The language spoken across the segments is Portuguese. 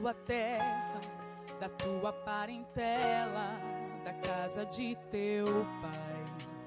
tua terra, da tua parentela, da casa de teu pai.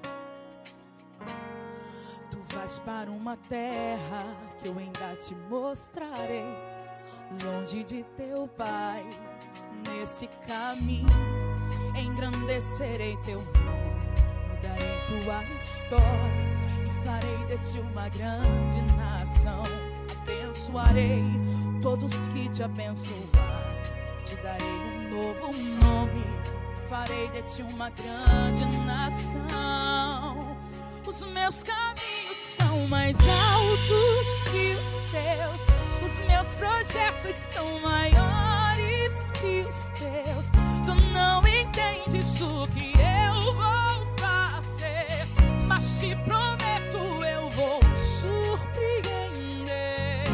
Tu vais para uma terra que eu ainda te mostrarei, longe de teu pai. Nesse caminho engrandecerei teu nome, mudarei tua história e farei de ti uma grande nação. Abençoarei todos que te abençoarem, te darei um novo nome, farei de ti uma grande nação. Os meus caminhos são mais altos que os teus, os meus projetos são maiores que os teus. Tu não entendes o que eu vou fazer, mas te prometo eu vou surpreender.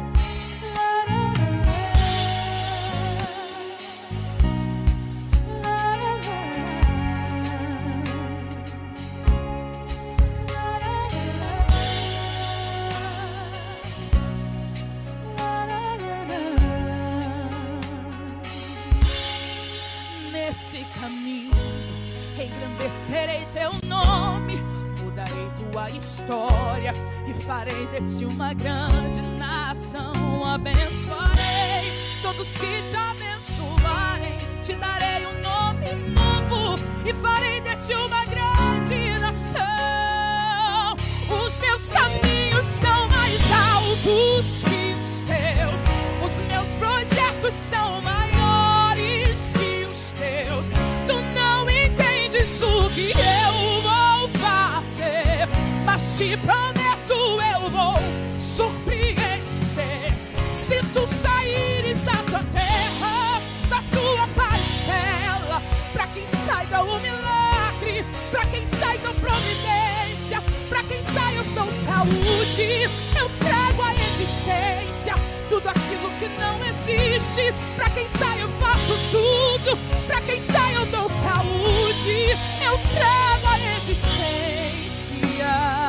Nesse caminho engrandecerei teu nome, mudarei tua história e farei de ti uma grande nação. Abençoarei todos que te abençoarem, te darei um nome novo e farei de ti uma grande nação. Os meus caminhos são mais altos que os teus, os meus projetos são maiores que os teus. Tu não entendes o que eu vou fazer, mas te prometo eu vou surpreender. Se tu saíres da tua terra, da tua parentela, pra quem saiba o milagre, pra quem saiba a providência, pra quem saiba eu dou saúde, eu trago a existência tudo aquilo que não existe. Pra quem sai eu faço tudo, pra quem sai eu dou saúde, eu trago a existência.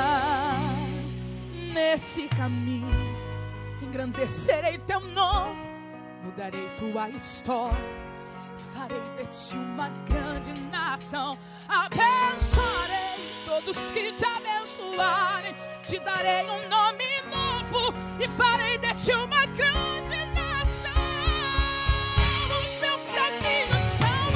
Nesse caminho engrandecerei teu nome, mudarei tua história, farei de ti uma grande nação. Abençoarei todos que te abençoarem, te darei um nome novo e farei de ti uma grande nação. Os meus caminhos são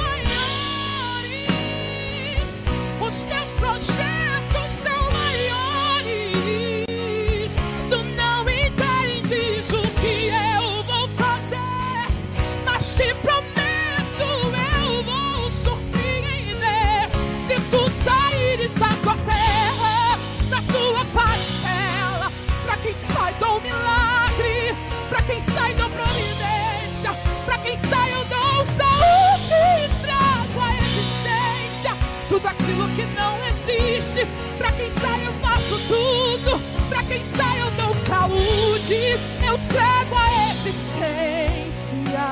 maiores, os teus projetos são maiores. Tu não entendes o que eu vou fazer, mas te prometo eu vou surpreender. Se tu saíres da tua terra, da tua parentela, pra quem sai dou milagre, pra quem sai dou providência, pra quem sai eu dou saúde e trago a existência tudo aquilo que não existe. Pra quem sai eu faço tudo, pra quem sai eu dou saúde, eu trago a existência.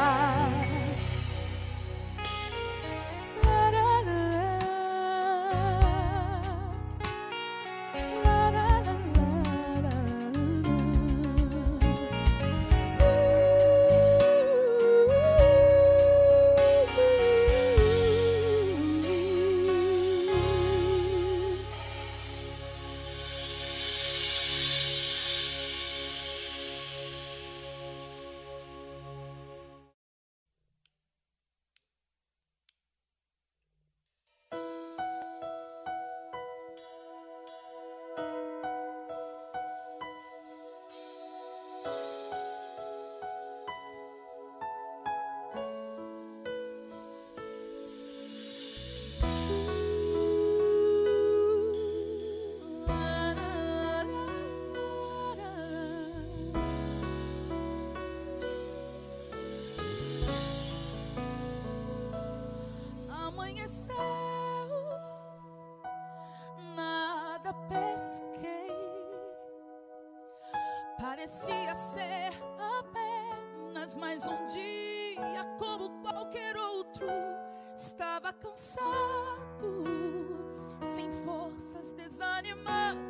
Parecia ser apenas mais um dia como qualquer outro. Estava cansado, sem forças, desanimado,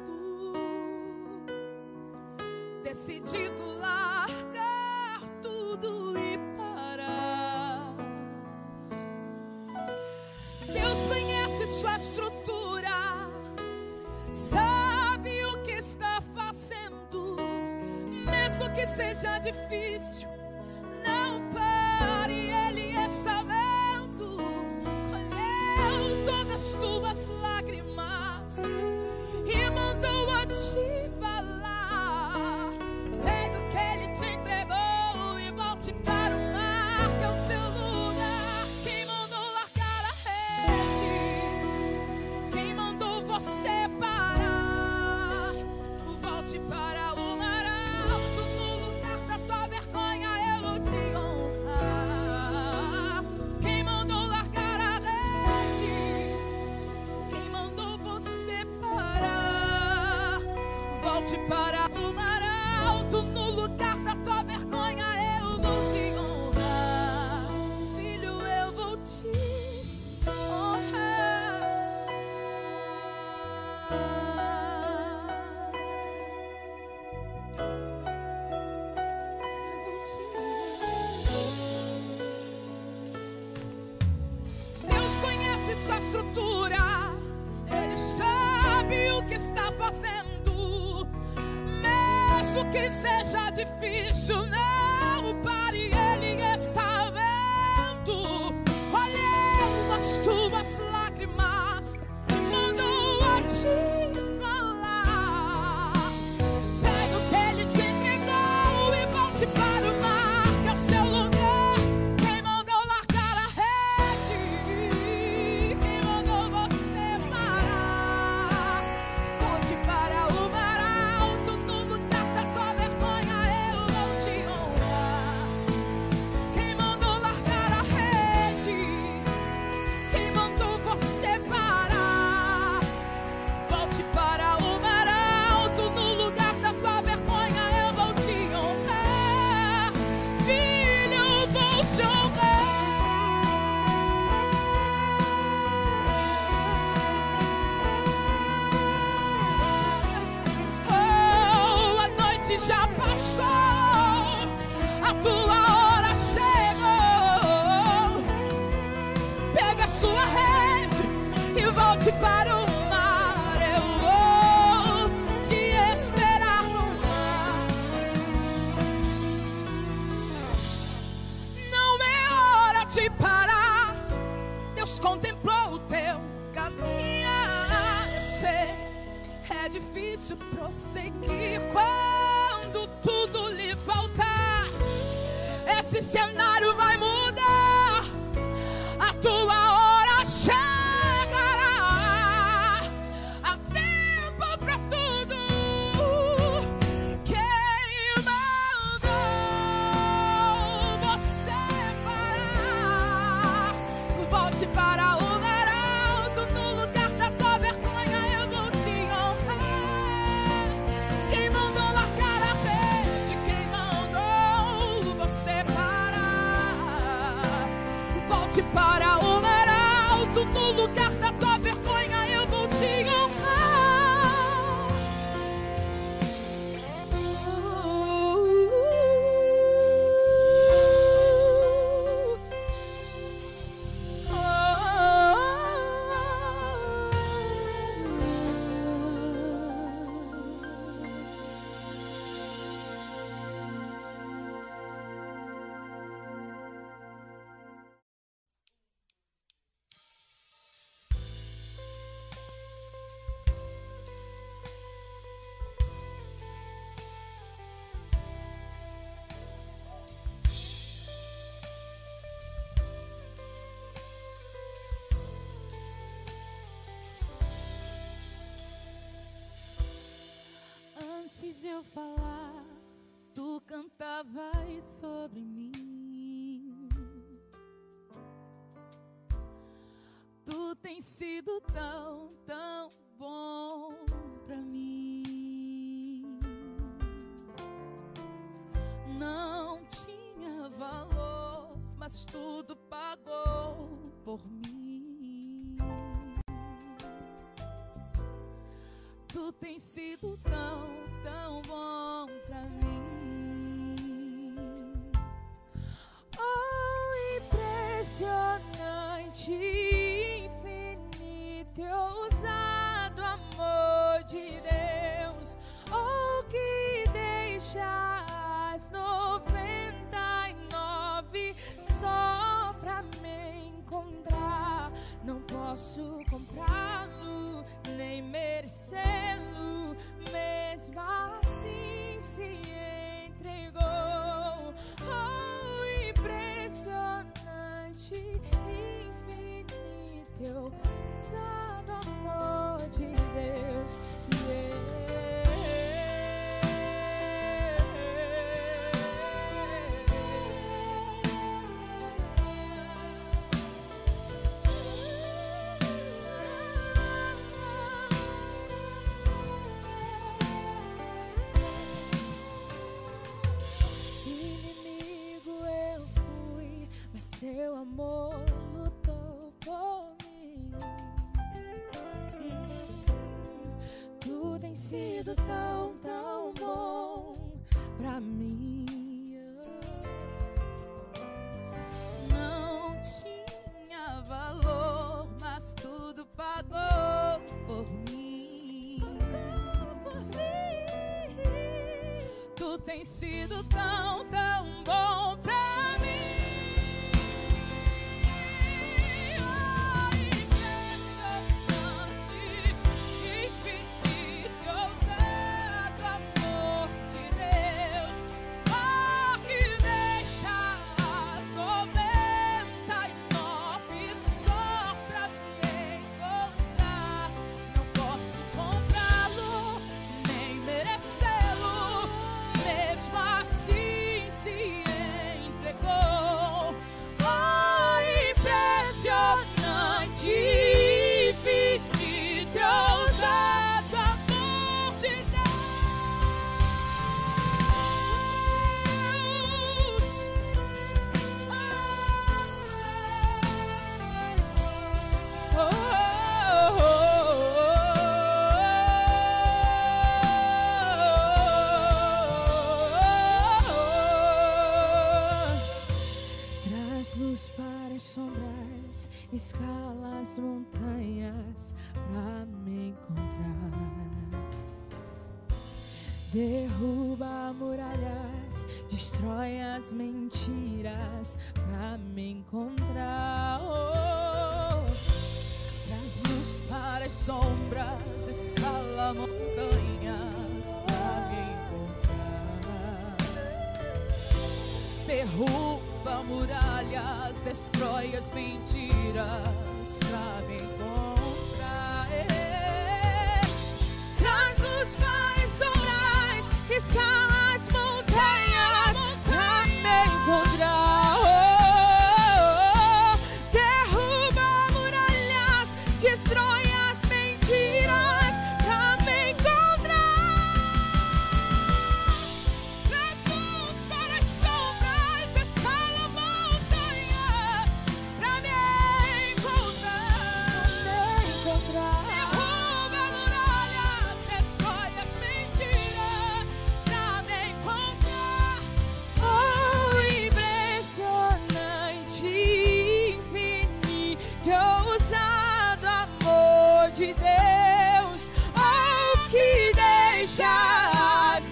decidido largar tudo e parar. estrutura, sabe o que está fazendo, mesmo que seja difícil. Não pare, Ele está vendo. Colheu todas as tuas lágrimas e mandou a te falar. Pegue o que Ele te entregou e volte para o mar, que é o seu lugar. Quem mandou largar a rede? Quem mandou você parar? Volte para o mar alto, no lugar da tua vergonha eu vou te honrar. Quem mandou largar a rede? Quem mandou você parar? Volte para o mar alto, no lugar da tua vergonha eu vou te honrar. Filho, eu vou te honrar. Deus conhece sua estrutura, Ele sabe o que está fazendo, mesmo que seja difícil. Não pare, Ele está vendo. Olhou as tuas lágrimas, mandou a te falar. Pega o que Ele te entregou e volte para o mar, que é o seu lugar. Quem mandou largar a rede? Quem mandou você parar? Volte para o mar alto, no lugar da tua vergonha eu vou te honrar. Quem mandou largar a rede? Quem mandou você parar? Volte para o mar alto, no lugar da tua vergonha eu vou te honrar. Filho, eu vou te honrar. Oh, a noite já passou, a tua hora chegou. Pega a sua rede e volte para o mar. Eu vou te esperar no mar. Não é hora de parar. Deus contemplou o teu caminhar. Eu sei, é difícil prosseguir quando tudo lhe faltar. Esse cenário vai mudar, a tua hora chegará. Há tempo pra tudo. Quem mandou você parar? Volte para o mar alto, no lugar da tua vergonha eu vou te honrar. Quem mandou largar a rede? Quem mandou você parar? Volte para o mar alto, no lugar da tua vergonha eu vou te honrar. Antes de eu falar, tu cantavas sobre mim. Tu tens sido tão, tão bom pra mim. Não tinha valor, mas tudo pagou por mim. Tu tens sido tão, tão bom pra mim. Oh, impressionante, infinito infinito e ousado amor de Deus, ou que deixa as 99 só pra me encontrar. Não posso comprá-lo, nem merecê-lo, mesmo assim se entregou. Oh, impressionante, infinito, ousado amor de Deus. Seu amor lutou por mim. Tu tem sido tão, tão bom pra mim. Não tinha valor, mas tudo pagou por mim. Tu tem sido tão, tão bom pra mim. Infinito, ousado amor de Traz luz para as sombras, escala as montanhas pra me encontrar. Derruba muralhas, destrói as mentiras pra me encontrar. Oh, traz luz para as sombras, escala montanhas pra me encontrar. Derruba muralhas, destrói as mentiras pra me encontrar. Traz luz para as sombras, escala as montanhas pra me encontrar. Derruba muralhas, destrói as mentiras pra me encontrar. Traz luz para as sombras, escala montanhas pra me encontrar. Derruba muralhas, destrói as mentiras pra me encontrar. Oh, impressionante, infinito, ousado amor de Deus, oh, que deixa as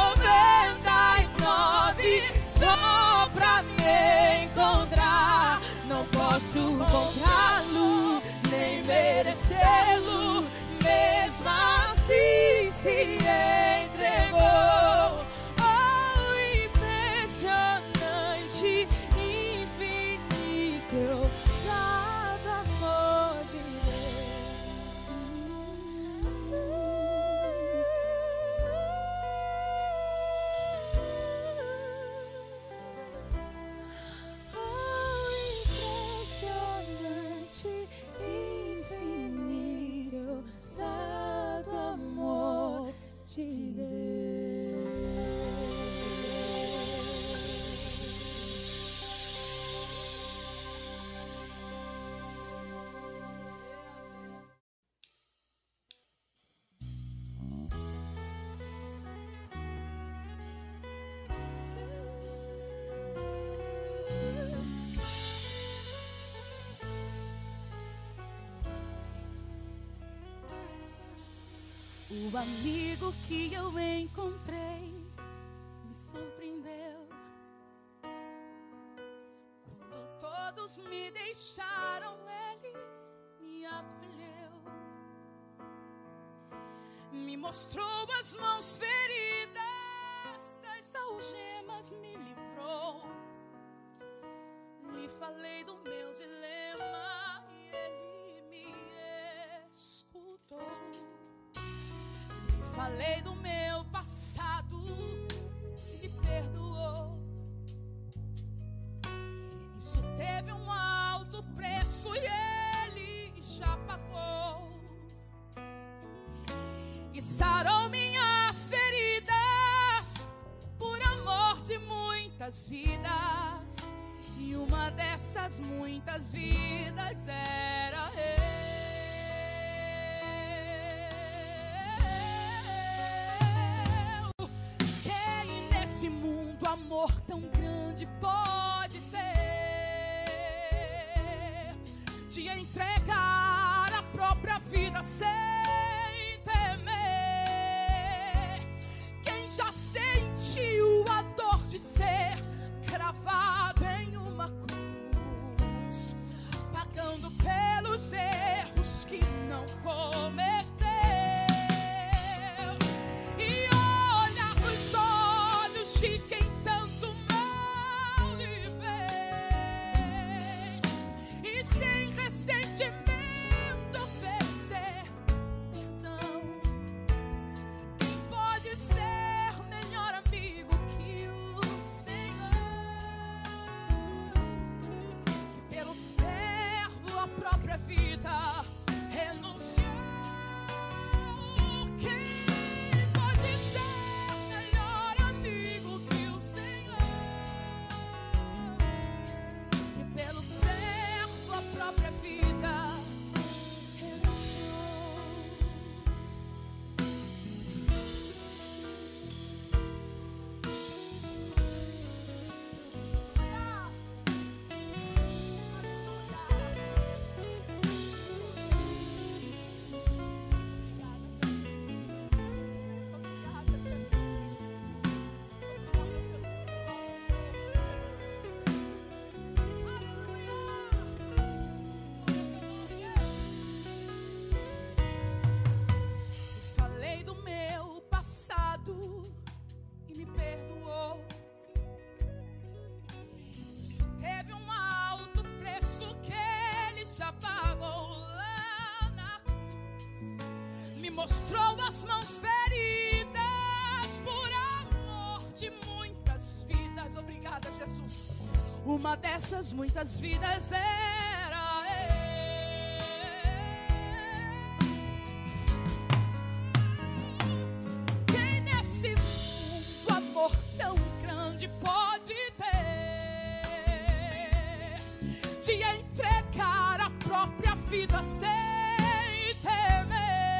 99 só pra me encontrar. Não posso comprá-lo, nem merecê-lo, mesmo assim se entregou. Oh, impressionante, infinito, ousado amor de impressionante, infinito, ousado amor de Deus. O amigo que eu encontrei me surpreendeu. Quando todos me deixaram, ele me acolheu. Me mostrou as mãos feridas, das algemas me livrou. Lhe falei do meu dilema e ele me escutou. Lhe falei do meu passado e me perdoou. Isso teve um alto preço e ele já pagou. E sarou minhas feridas por amor de muitas vidas. E uma dessas muitas vidas era eu. Quem nesse mundo amor tão grande pode ter? De entregar a própria vida sem temer. Quem já sentiu a dor de ser cravado em uma cruz, pagando pelos erros que não cometeu, e olhar nos olhos de quem tanto mal lhe fez, e sem ressentimento oferecer perdão. Quem pode ser melhor amigo que o Senhor, que pelo servo a própria vida renunciou? Quem pode ser melhor amigo que o Senhor, que pelo servo a própria vida renunciou? Falei do meu passado e me perdoou. Isso teve um alto preço que ele já pagou lá na cruz. Me mostrou as mãos feridas por amor de muitas vidas. Obrigada, Jesus. Uma dessas muitas vidas era eu. Quem nesse mundo amor tão grande pode ter? De entregar a própria vida sem temer.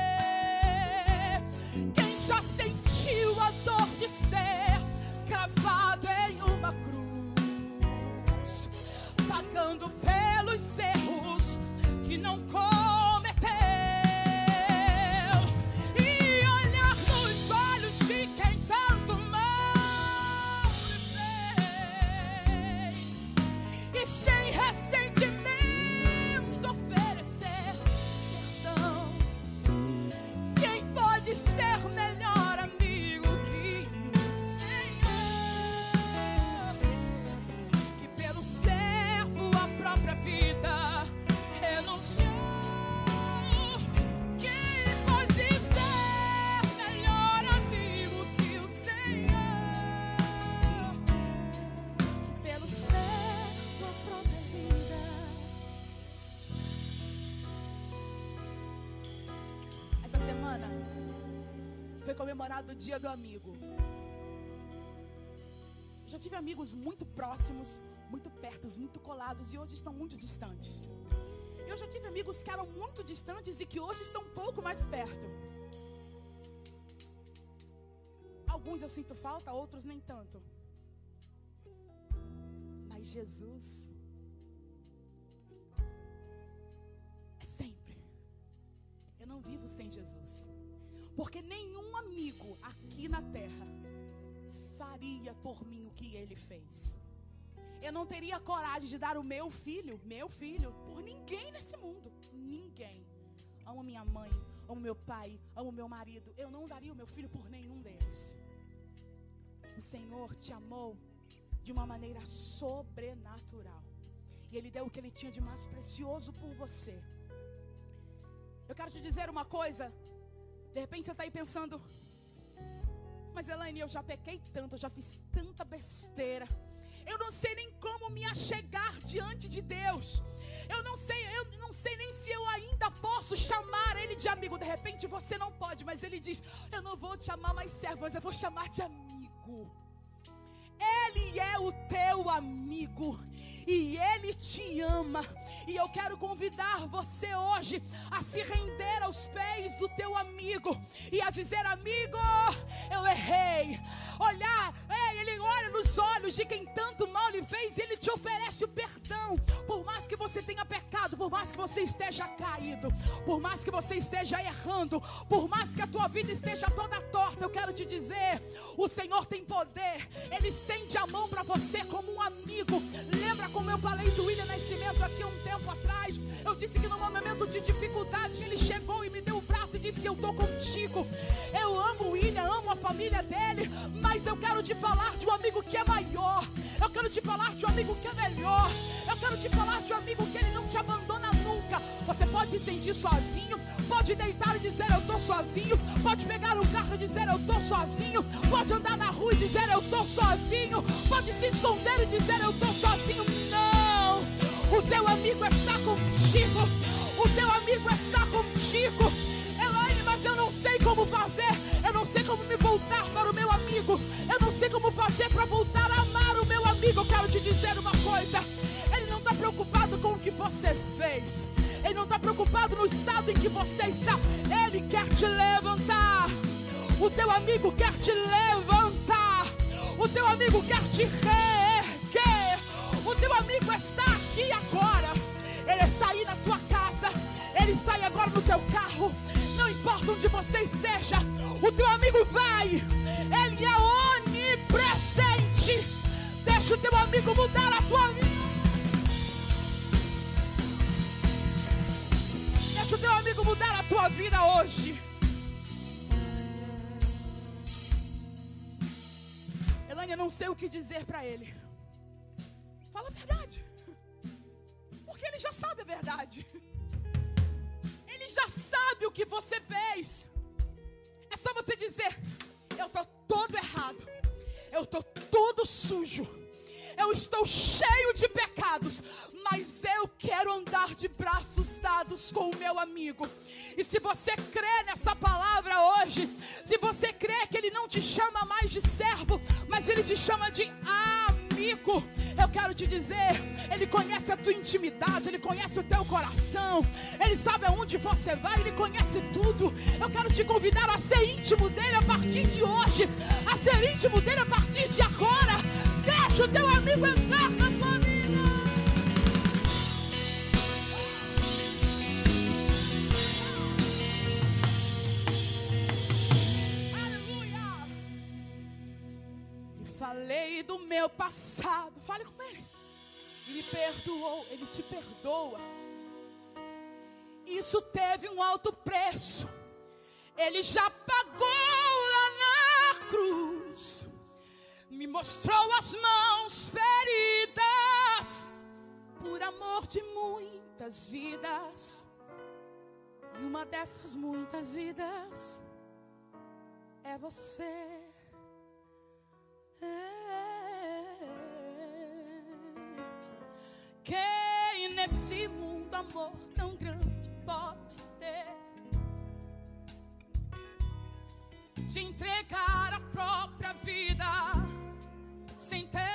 Quem já sentiu a dor de ser cravado em uma cruz, pagando pelos erros que não cometeu, e olhar nos olhos de quem tanto mal lhe fez, e sem ressentimento oferecer perdão. Quem pode ser melhor amigo que o Senhor, que pelo servo a própria vida renunciou? Quem pode ser melhor amigo que o Senhor, que pelo servo a própria vida? Essa semana foi comemorado o Dia do Amigo. Eu já tive amigos muito próximos, muito perto, muito colados, e hoje estão muito distantes. Eu já tive amigos que eram muito distantes e que hoje estão um pouco mais perto. Alguns eu sinto falta, outros nem tanto. Mas Jesus é sempre. Eu não vivo sem Jesus. Porque nenhum amigo aqui na terra faria por mim o que ele fez. Eu não teria coragem de dar o meu filho, por ninguém nesse mundo. Ninguém. Amo minha mãe, amo meu pai, amo meu marido. Eu não daria o meu filho por nenhum deles. O Senhor te amou de uma maneira sobrenatural. E Ele deu o que Ele tinha de mais precioso por você. Eu quero te dizer uma coisa. De repente você está aí pensando: mas Elaine, eu já pequei tanto, eu já fiz tanta besteira. Eu não sei nem como me achegar diante de Deus. Eu não sei nem se eu ainda posso chamar Ele de amigo. De repente você não pode, mas Ele diz: eu não vou te chamar mais servo, mas eu vou chamar de amigo. Ele é o teu amigo e Ele te ama. E eu quero convidar você hoje a se render aos pés do teu amigo e a dizer: amigo, eu errei. Ele olha nos olhos de quem tanto mal lhe fez e Ele te oferece o perdão. Por mais que você tenha pecado, por mais que você esteja caído, por mais que você esteja errando, por mais que a tua vida esteja toda torta, eu quero te dizer: o Senhor tem poder. Ele estende a mão para você como um amigo. Lembra como eu falei do William Nascimento aqui um tempo atrás? Eu disse que no momento de dificuldade Ele chegou e me deu o braço e disse: eu estou contigo. Eu amo o William, amo a família dele, mas eu quero te falar de um amigo que é maior. Eu quero te falar de um amigo que é melhor. Eu quero te falar de um amigo que Ele não te abandona nunca. Você pode se sentir sozinho, pode deitar e dizer: eu estou sozinho. Pode pegar um carro e dizer: eu estou sozinho. Pode andar na rua e dizer: eu estou sozinho. Pode se esconder e dizer: eu estou sozinho. Não, o teu amigo está contigo. O teu amigo está contigo. Elaine, mas eu não sei como fazer. Eu não sei como me voltar para o meu amigo. Eu não sei como fazer para voltar a amar o meu amigo. Eu quero te dizer uma coisa: Ele não está preocupado com o que você fez. Ele não está preocupado no estado em que você está. Ele quer te levantar. O teu amigo quer te levantar. O teu amigo quer te reerguer. O teu amigo está aqui agora. Ele está aí na tua casa. Ele está aí agora no teu carro. Não importa onde você esteja, o teu amigo vai. Ele é onipresente. Deixa o teu amigo mudar a tua vida. Deixa o teu amigo mudar a tua vida hoje. Elaine, eu não sei o que dizer para ele. Fala a verdade. Porque ele já sabe a verdade. Ele já sabe o que você fez. É só você dizer: eu estou todo errado. Eu estou todo sujo. Eu estou cheio de pecados. Mas eu quero andar de braços dados com o meu amigo. E se você crê nessa palavra hoje, se você crê que Ele não te chama mais de servo, mas Ele te chama de amigo, eu quero te dizer: Ele conhece a tua intimidade, Ele conhece o teu coração, Ele sabe aonde você vai, Ele conhece tudo. Eu quero te convidar a ser íntimo dEle a partir de hoje, a ser íntimo dEle a partir de agora. Deixa o teu amigo entrar na tua vida. Aleluia. E falei do meu passado. Fale com Ele. Ele me perdoou. Ele te perdoa. Isso teve um alto preço. Ele já pagou lá na cruz. Me mostrou as mãos feridas por amor de muitas vidas. E uma dessas muitas vidas é você. Quem nesse mundo amor tão grande pode ter? De entregar a própria vida sem temer.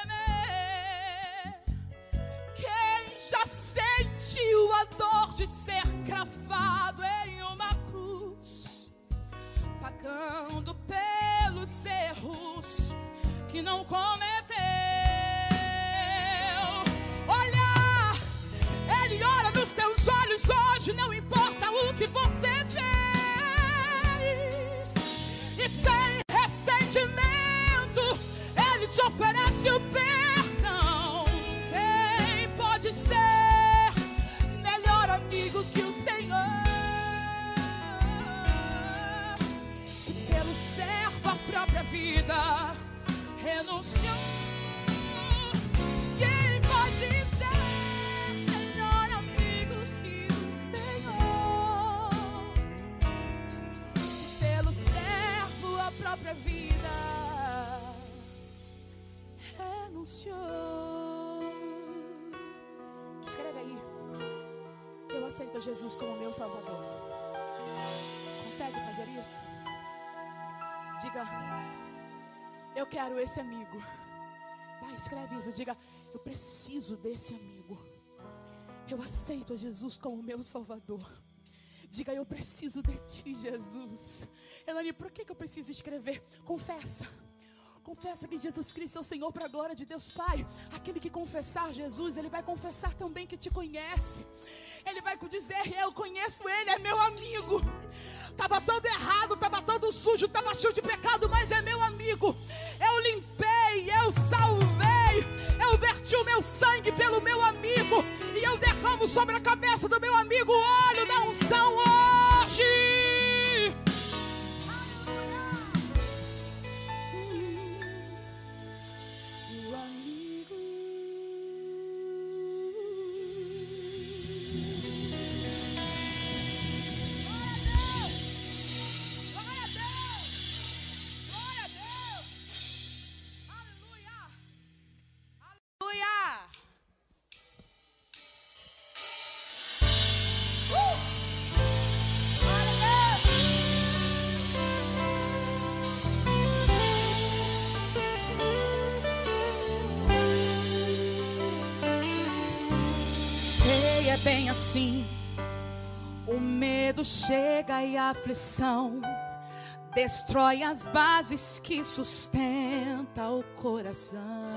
Quem já sentiu a dor de ser cravado em uma cruz, pagando pelos erros que não cometeu? Olha, Ele olha nos teus olhos hoje, não importa o que você fez. vida, renunciou. Quem pode ser melhor amigo que o Senhor? Pelo servo a própria vida renunciou. Escreve aí: eu aceito Jesus como meu Salvador. Consegue fazer isso? Diga: eu quero esse amigo. Vai, escreve isso. Diga: eu preciso desse amigo. Eu aceito Jesus como meu Salvador. Diga: eu preciso de ti, Jesus. Elane, por que eu preciso escrever? Confessa. Confessa que Jesus Cristo é o Senhor, para a glória de Deus Pai. Aquele que confessar Jesus, ele vai confessar também que te conhece. Ele vai dizer: eu conheço ele, é meu amigo. Estava todo errado, estava todo sujo, estava cheio de pecado, mas é meu amigo. Eu limpei, eu salvei, eu verti o meu sangue pelo meu amigo, e eu derramo sobre a cabeça do meu amigo o óleo da unção hoje. É bem assim, o medo chega e a aflição destrói as bases que sustenta o coração.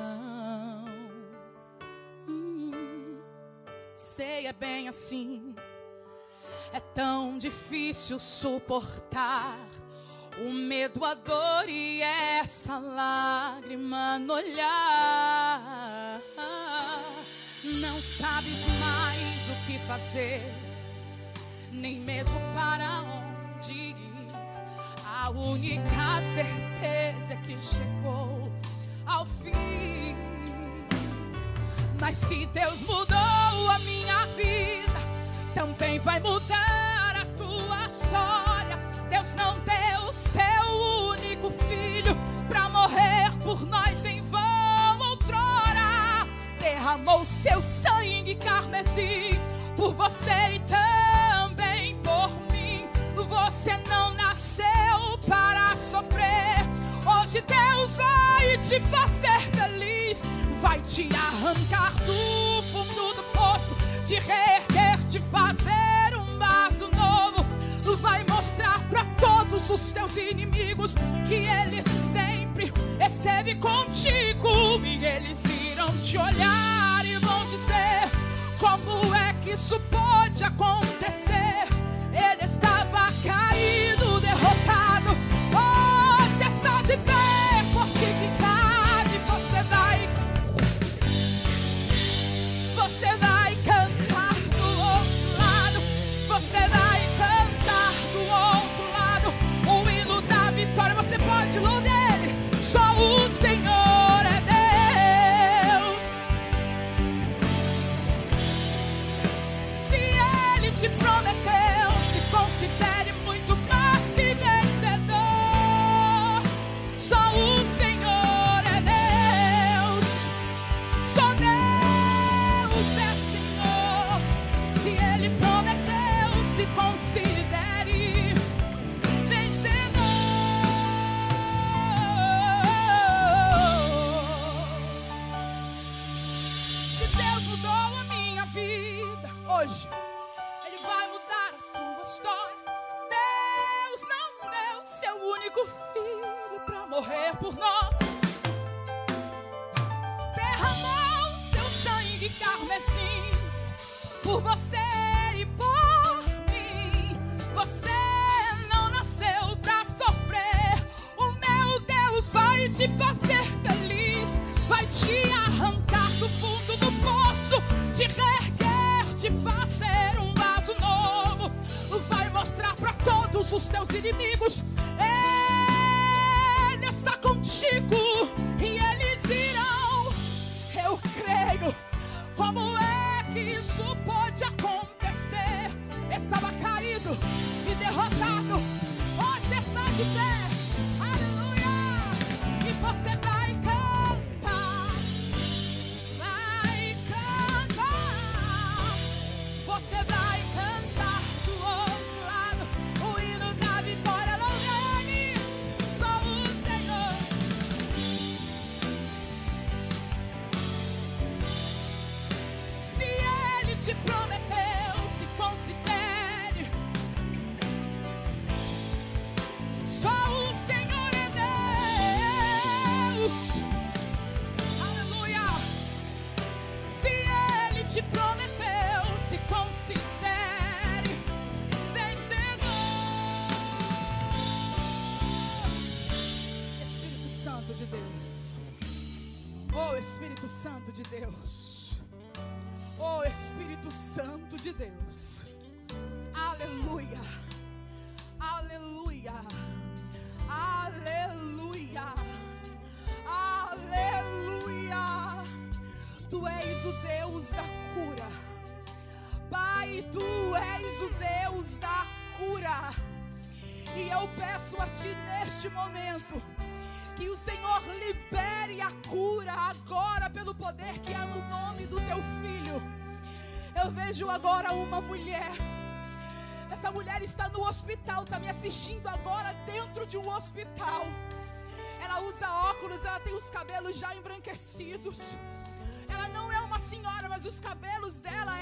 Sei, é bem assim, é tão difícil suportar o medo, a dor e essa lágrima no olhar. Não sabes mais o que fazer, nem mesmo para onde ir. A única certeza é que chegou ao fim. Mas se Deus mudou a minha vida, também vai mudar a tua história. Deus não deu seu único filho para morrer por nós em vão outrora. Derramou seu sangue carmesim por você e também por mim. Você não nasceu para sofrer. Hoje Deus vai te fazer feliz. Vai te arrancar do fundo do poço, te reerguer, te fazer um vaso novo. Vai mostrar para todos os teus inimigos que Ele sempre esteve contigo. E eles irão te olhar e vão dizer: como é que isso pode acontecer? Ele estava caído, derrotado. Hoje está de pé, fortificado. E você vai cantar do outro lado. Você vai cantar do outro lado o hino da vitória. Você pode louvar Ele. Só o Senhor é Deus. Se Ele te prometeu, se considere muito mais que vencedor. Só o Senhor é Deus. Só Deus é Senhor. Se Ele prometeu, se considere vencedor. Se Deus mudou a minha vida hoje, Ele vai mudar a tua história. Deus não deu seu único filho para morrer por nós. Derramou seu sangue carmesim por você e por mim. Você não nasceu para sofrer. O meu Deus vai te fazer feliz. Vai te arrancar do fundo do poço, te reerguer, te fazer um vaso novo. Vai mostrar para todos os teus inimigos: Ele está contigo e eles irão. Eu creio. Como é que isso pode acontecer? Estava caído e derrotado, hoje está de pé. Aleluia! E você vai cantar, vai cantar. Você vai cantar do outro lado o hino da vitória. Louve Ele, só o Senhor. Se Ele te prometeu, se considere. Só o Senhor é Deus. Aleluia. Se Ele te prometeu, se considere vencedor. Espírito Santo de Deus. Oh, Espírito Santo de Deus. Oh, Espírito Santo de Deus. Aleluia. Aleluia. Aleluia. Aleluia. Tu és o Deus da cura. Pai, tu és o Deus da cura. E eu peço a ti neste momento que o Senhor libere a cura agora pelo poder que há no nome do teu filho. Eu vejo agora uma mulher. Essa mulher está no hospital, está me assistindo agora dentro de um hospital. Ela usa óculos, ela tem os cabelos já embranquecidos. Ela não é uma senhora, mas os cabelos dela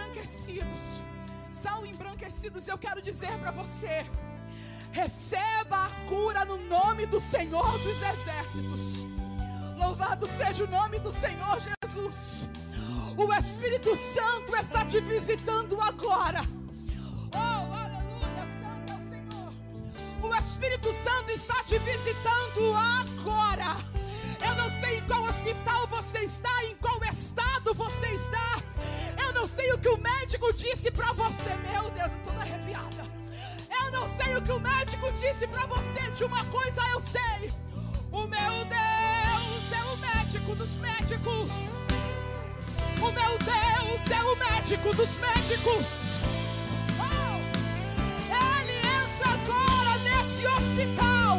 são embranquecidos. Eu quero dizer para você: receba a cura no nome do Senhor dos Exércitos. Louvado seja o nome do Senhor Jesus. O Espírito Santo está te visitando agora. Oh, aleluia, santo é o Senhor. O Espírito Santo está te visitando agora. Eu não sei em qual hospital você está, em qual estado você está. Eu não sei o que o médico disse para você. Meu Deus, eu estou arrepiada. Eu não sei o que o médico disse para você. De uma coisa eu sei: o meu Deus é o médico dos médicos. O meu Deus é o médico dos médicos. Oh, Ele entra agora nesse hospital.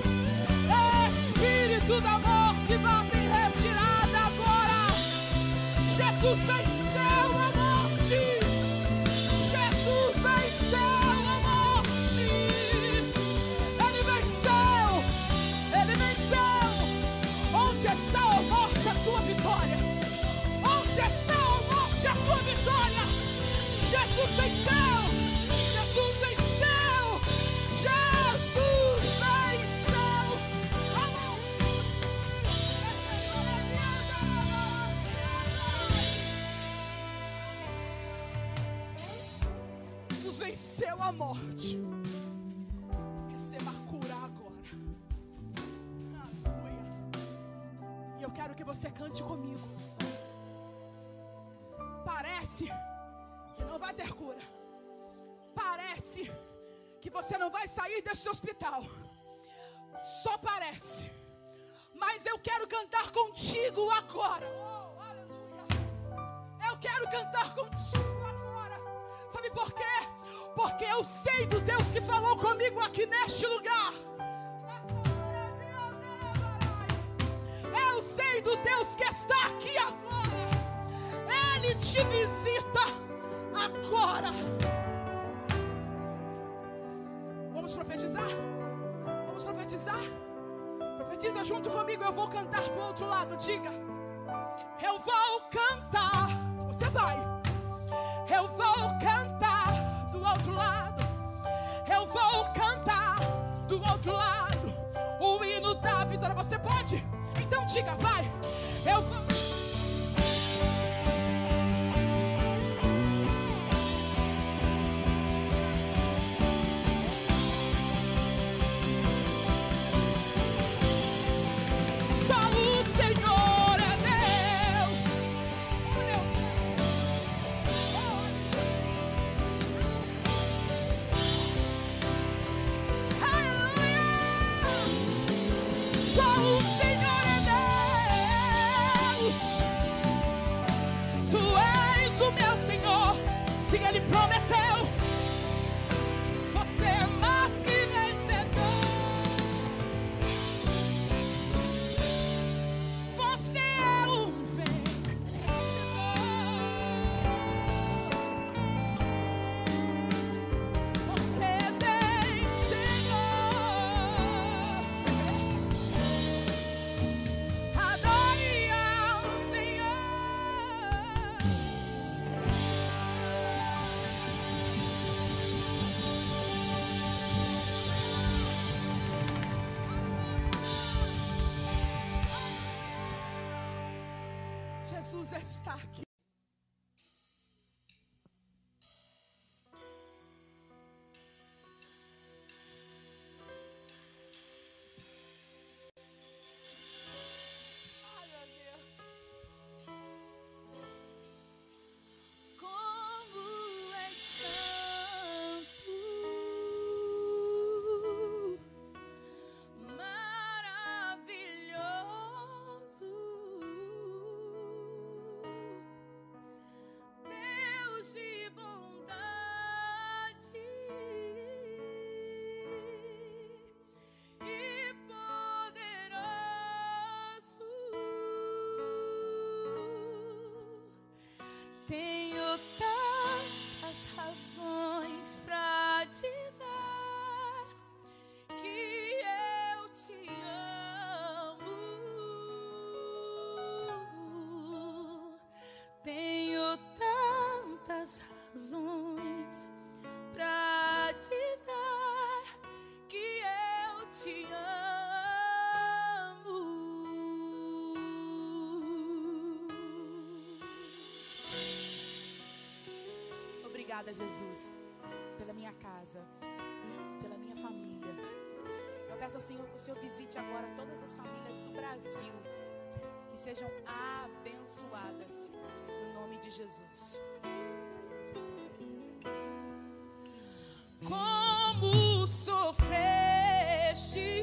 Espírito da morte, bata em retirada agora. Jesus venceu a morte. Jesus venceu a morte. Ele venceu. Ele venceu. Onde está, ó morte, a tua vitória? Onde está, ó morte, a tua vitória? Jesus venceu. Jesus venceu. Jesus venceu. Jesus venceu a morte. Receba a cura agora. Aleluia. E eu quero que você cante comigo. Parece que não vai ter cura. Parece que você não vai sair desse hospital. Só parece. Mas eu quero cantar contigo agora. Oh, aleluia. Eu quero cantar contigo agora. Sabe por quê? Porque eu sei do Deus que falou comigo aqui neste lugar. Eu sei do Deus que está aqui agora. Ele te visita agora. Vamos profetizar? Vamos profetizar? Profetiza junto comigo. Eu vou cantar do outro lado. Diga: eu vou cantar. Você vai. Eu vou cantar do outro lado. Eu vou cantar do outro lado o hino da vitória. Você pode? Então diga, vai. Eu vou. Só Jesus está aqui. Tenho tantas razões pra dizer que eu te amo. Tenho tantas razões pra dizer que eu te amo. Obrigada, Jesus, pela minha casa, pela minha família. Eu peço ao Senhor que o Senhor visite agora todas as famílias do Brasil, que sejam abençoadas, no nome de Jesus. Como sofrestes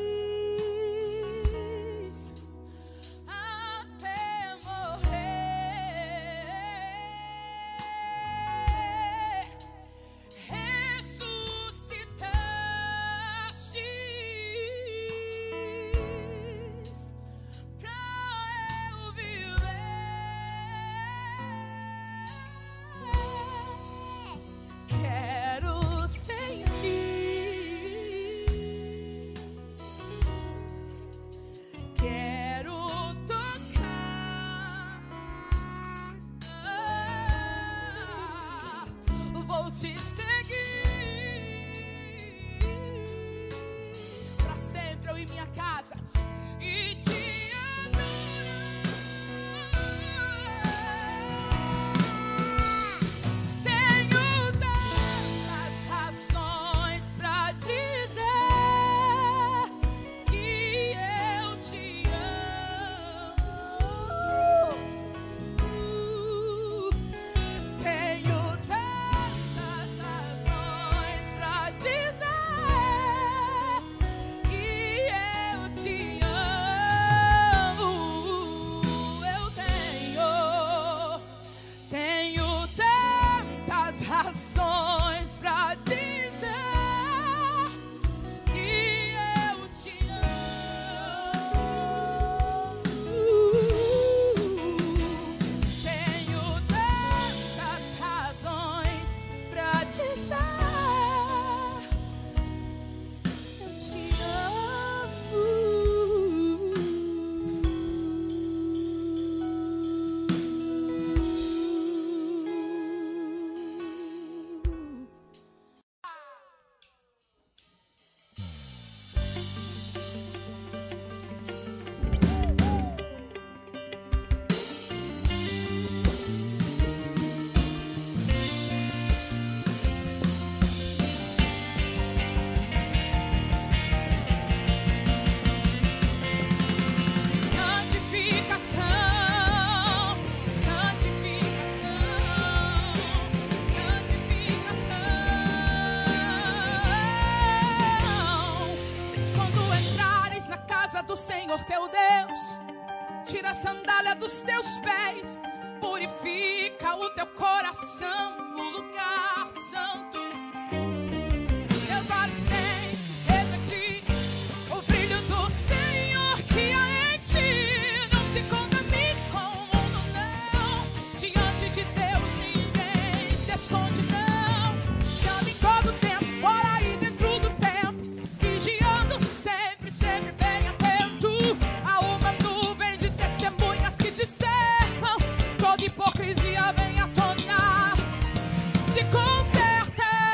te seguir pra sempre, eu e minha casa, e te adorar. Tenho tantas razões pra dizer que eu te amo. Tenho razões pra dizer que eu te amo. Tenho tantas razões pra dizer eu te amo. Do Senhor teu Deus, tira a sandália dos teus pés, purifica o teu coração no lugar santo. Teus olhos têm refletir o brilho do Senhor que há em ti. Não se contamine com o mundo, não. Diante de Deus ninguém se esconde, não. Santo em todo tempo, fora e dentro do tempo, vigiando sempre, sempre bem atento. Há uma nuvem de testemunhas que te cercam, toda hipocrisia vem à tona, te conserta.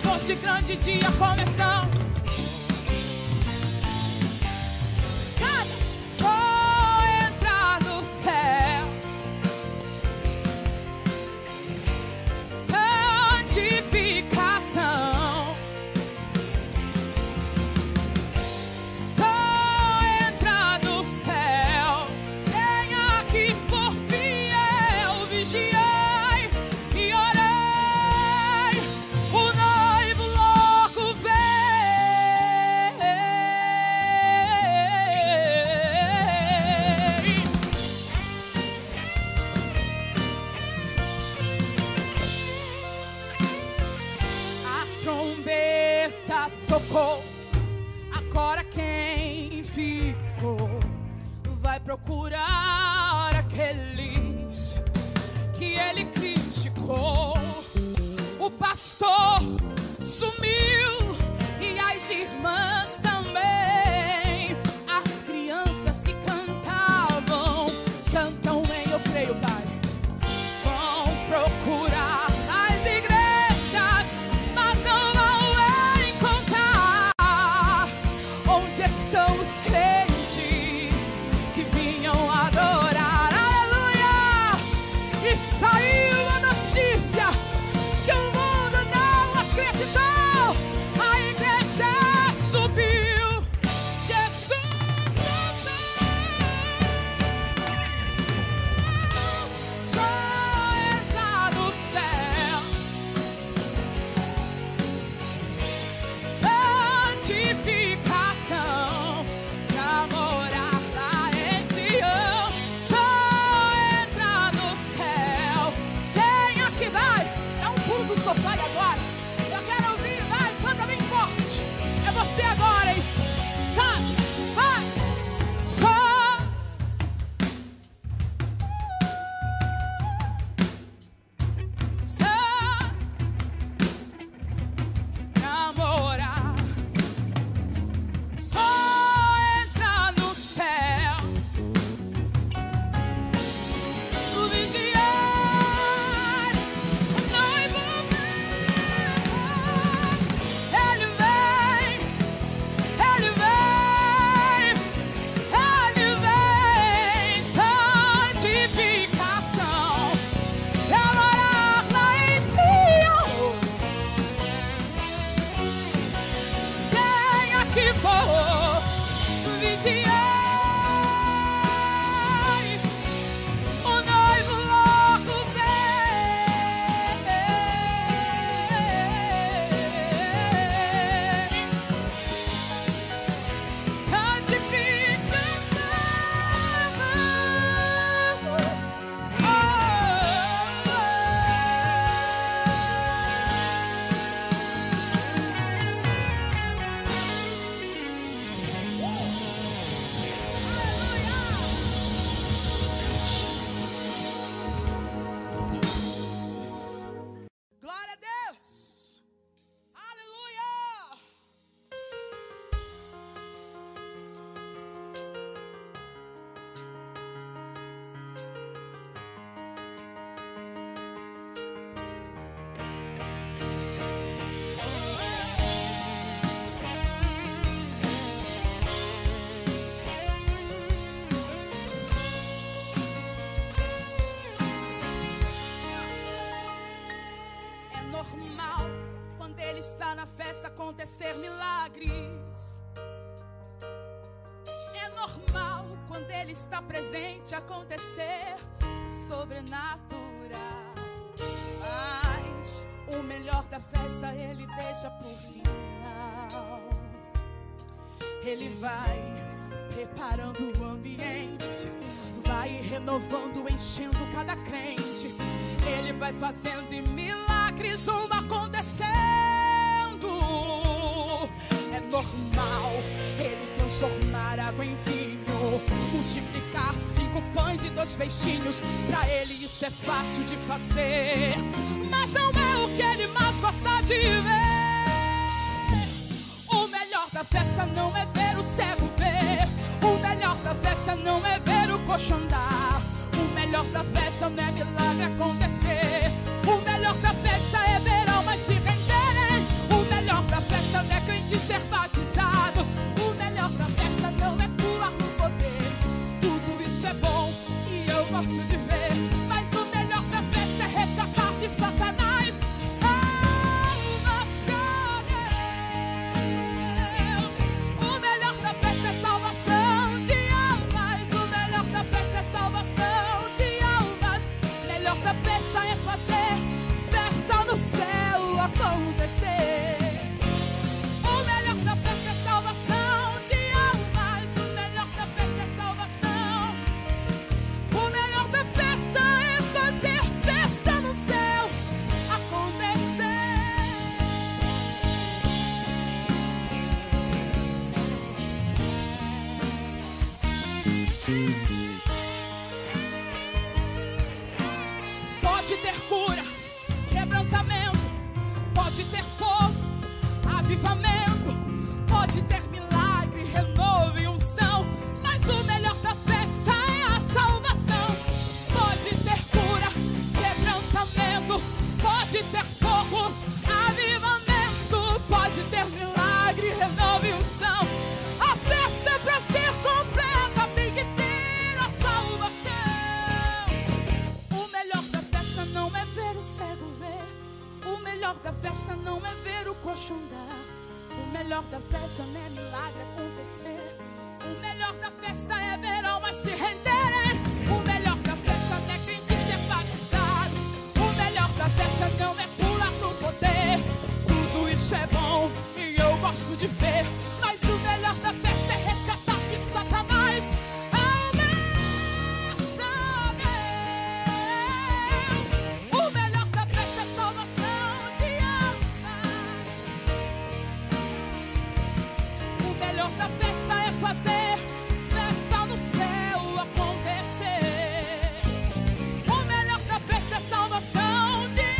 fosse grande dia começando. Só entrar no céu, santificação. Só entrar no céu, quem aqui for fiel, vigiei e orei, o noivo logo vem. A trombeta tocou, agora quem ficou vai procurar aqueles que ele criticou. O pastor sumiu e as irmãs também. As crianças que cantavam, cantam em eu creio, Pai. Vão procurar as igrejas, mas não vão encontrar onde estão os crentes que vinham adorar. Aleluia! E saiu a notícia que o mundo não acreditou. A igreja subiu, Jesus voltou. Só entrar no céu, santificação, pra morar lá em Sião. Só entrar no céu, quem aqui vai? Dá um pulo do sofá e agora eu quero ouvir, vai, canta bem forte. É você agora, hein? Canta, vai. Só pra morar. Só entra no céu, o vigiar, o noivo vem. Ele vem, ele vem, ele vem. Santificação, pra morar lá em Sião. Quem aqui for vigiai, o noivo logo vem. Glória a Deus. Aleluia. É normal quando ele está na festa acontecer milagres. É normal quando ele está presente acontecer sobrenatural. Mas o melhor da festa ele deixa pro final. Ele vai preparando o ambiente, vai renovando, enchendo cada crente. Ele vai fazendo e milagres vão acontecendo. É normal ele transformar água em vinho, multiplicar 5 pães e 2 peixinhos. Pra ele isso é fácil de fazer, mas não é o que ele mais gosta de ver. O melhor da festa não é ver o cego ver. O melhor da festa não é ver o coxo andar. O melhor da festa não é milagre acontecer. O melhor da festa é ver almas se renderem. O melhor da festa não é crente ser batizado. O melhor da festa não é pular no poder. Tudo isso é bom e eu gosto de ver, mas o melhor da festa é resgatar de Satanás almas pra Deus. O melhor da festa é salvação de almas. O melhor da festa é salvação de almas. O melhor da festa é fazer festa no céu acontecer. O melhor da festa é salvação de almas. O melhor da festa é salvação. O melhor da festa é fazer festa no céu acontecer. Pode ter cura, quebrantamento, pode ter fogo, avivamento, pode ter milagre, renovo e unção, mas o melhor da festa é a salvação. Pode ter cura, quebrantamento, pode ter fogo, avivamento, pode ter milagre, renovo e unção. A festa para ser completa tem que ter a salvação. O melhor da festa não é ver o cego ver. O melhor da festa não é ver o coxo andar. O melhor da festa não é milagre acontecer. O melhor da festa é ver almas se renderem. O melhor da festa não é crente ser batizado. O melhor da festa não é pular no poder. Tudo isso é bom e eu gosto de ver, mas o melhor da festa é resgatar de Satanás almas pra Deus. O melhor da festa é salvação de almas. O melhor da festa é fazer festa no céu acontecer. O melhor da festa é salvação de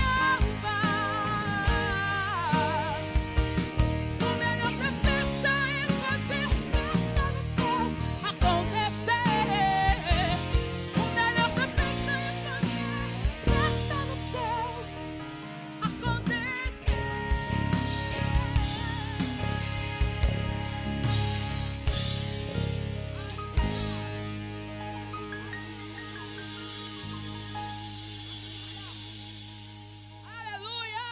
almas. O melhor da festa é fazer festa no céu acontecer. O melhor da festa é fazer festa no céu acontecer. Aleluia!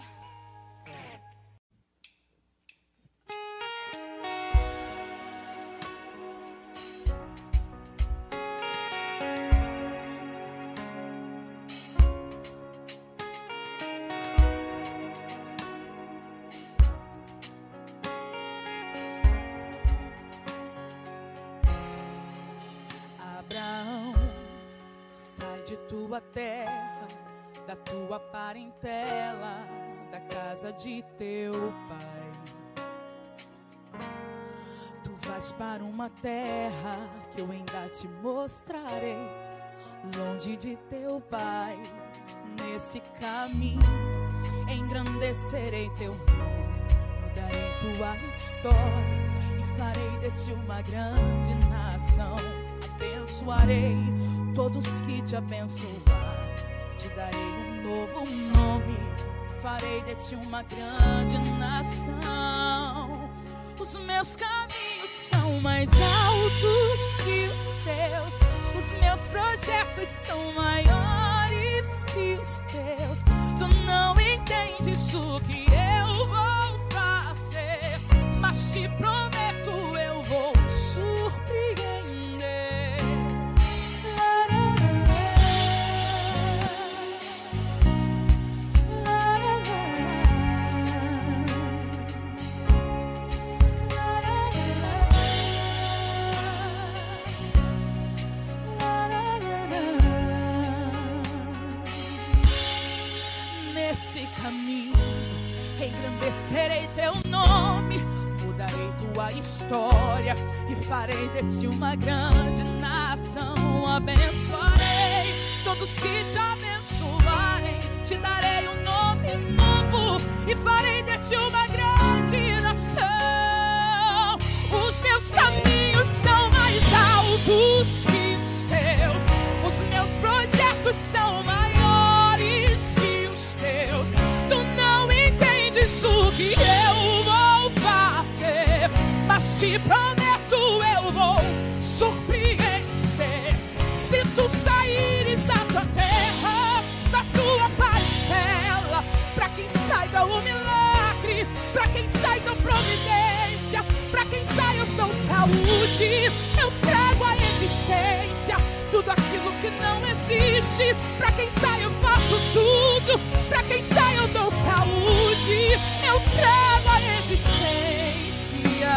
Abraão, sai de tua terra, da tua parentela, da casa de teu pai. Tu vais para uma terra que eu ainda te mostrarei, longe de teu pai. Nesse caminho engrandecerei teu nome, mudarei tua história e farei de ti uma grande nação. Abençoarei todos que te abençoar, te darei um novo nome, farei de ti uma grande nação. Os meus caminhos são mais altos que os teus, os meus projetos são maiores que os teus. Tu não entendes o que eu vou fazer, mas te prometo eu vou surpreender. Nesse caminho engrandecerei teu nome, mudarei tua história e farei de ti uma grande nação. Abençoarei todos que te abençoarem, te darei um nome novo e farei de ti uma grande nação. Os meus caminhos são mais altos que os teus, os meus projetos são maiores que os teus. Tu não entendes o que eu te prometo, eu vou surpreender. Se tu saíres da tua terra, da tua parentela, pra quem saiba o milagre, pra quem saiba a providência, pra quem sai eu dou saúde, eu trago a existência tudo aquilo que não existe. Pra quem sai eu faço tudo, pra quem sai eu dou saúde, eu trago a existência.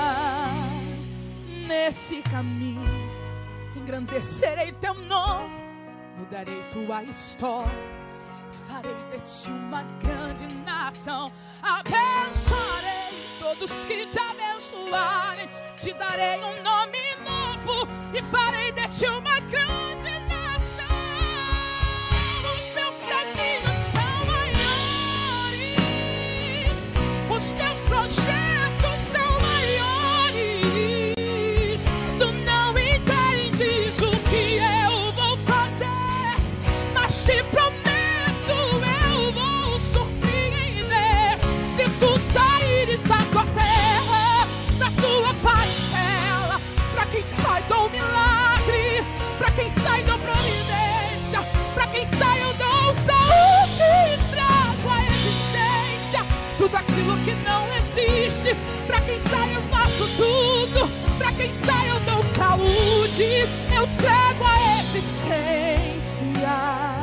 Nesse caminho engrandecerei teu nome, mudarei tua história, farei de ti uma grande nação. Abençoarei todos que te abençoarem, te darei um nome novo e farei de ti uma grande nação. Os meus caminhos são maiores, os teus projetos são maiores. Tu não entendes o que eu vou fazer, mas te prometo, eu vou surpreender. Se tu saíres da tua terra, da tua parentela, pra quem sai dou milagre, pra quem sai dou providência, pra quem sai eu dou saúde e trago a existência tudo aquilo que não existe. Pra quem sai eu faço tudo, pra quem sai eu dou saúde, eu trago a existência.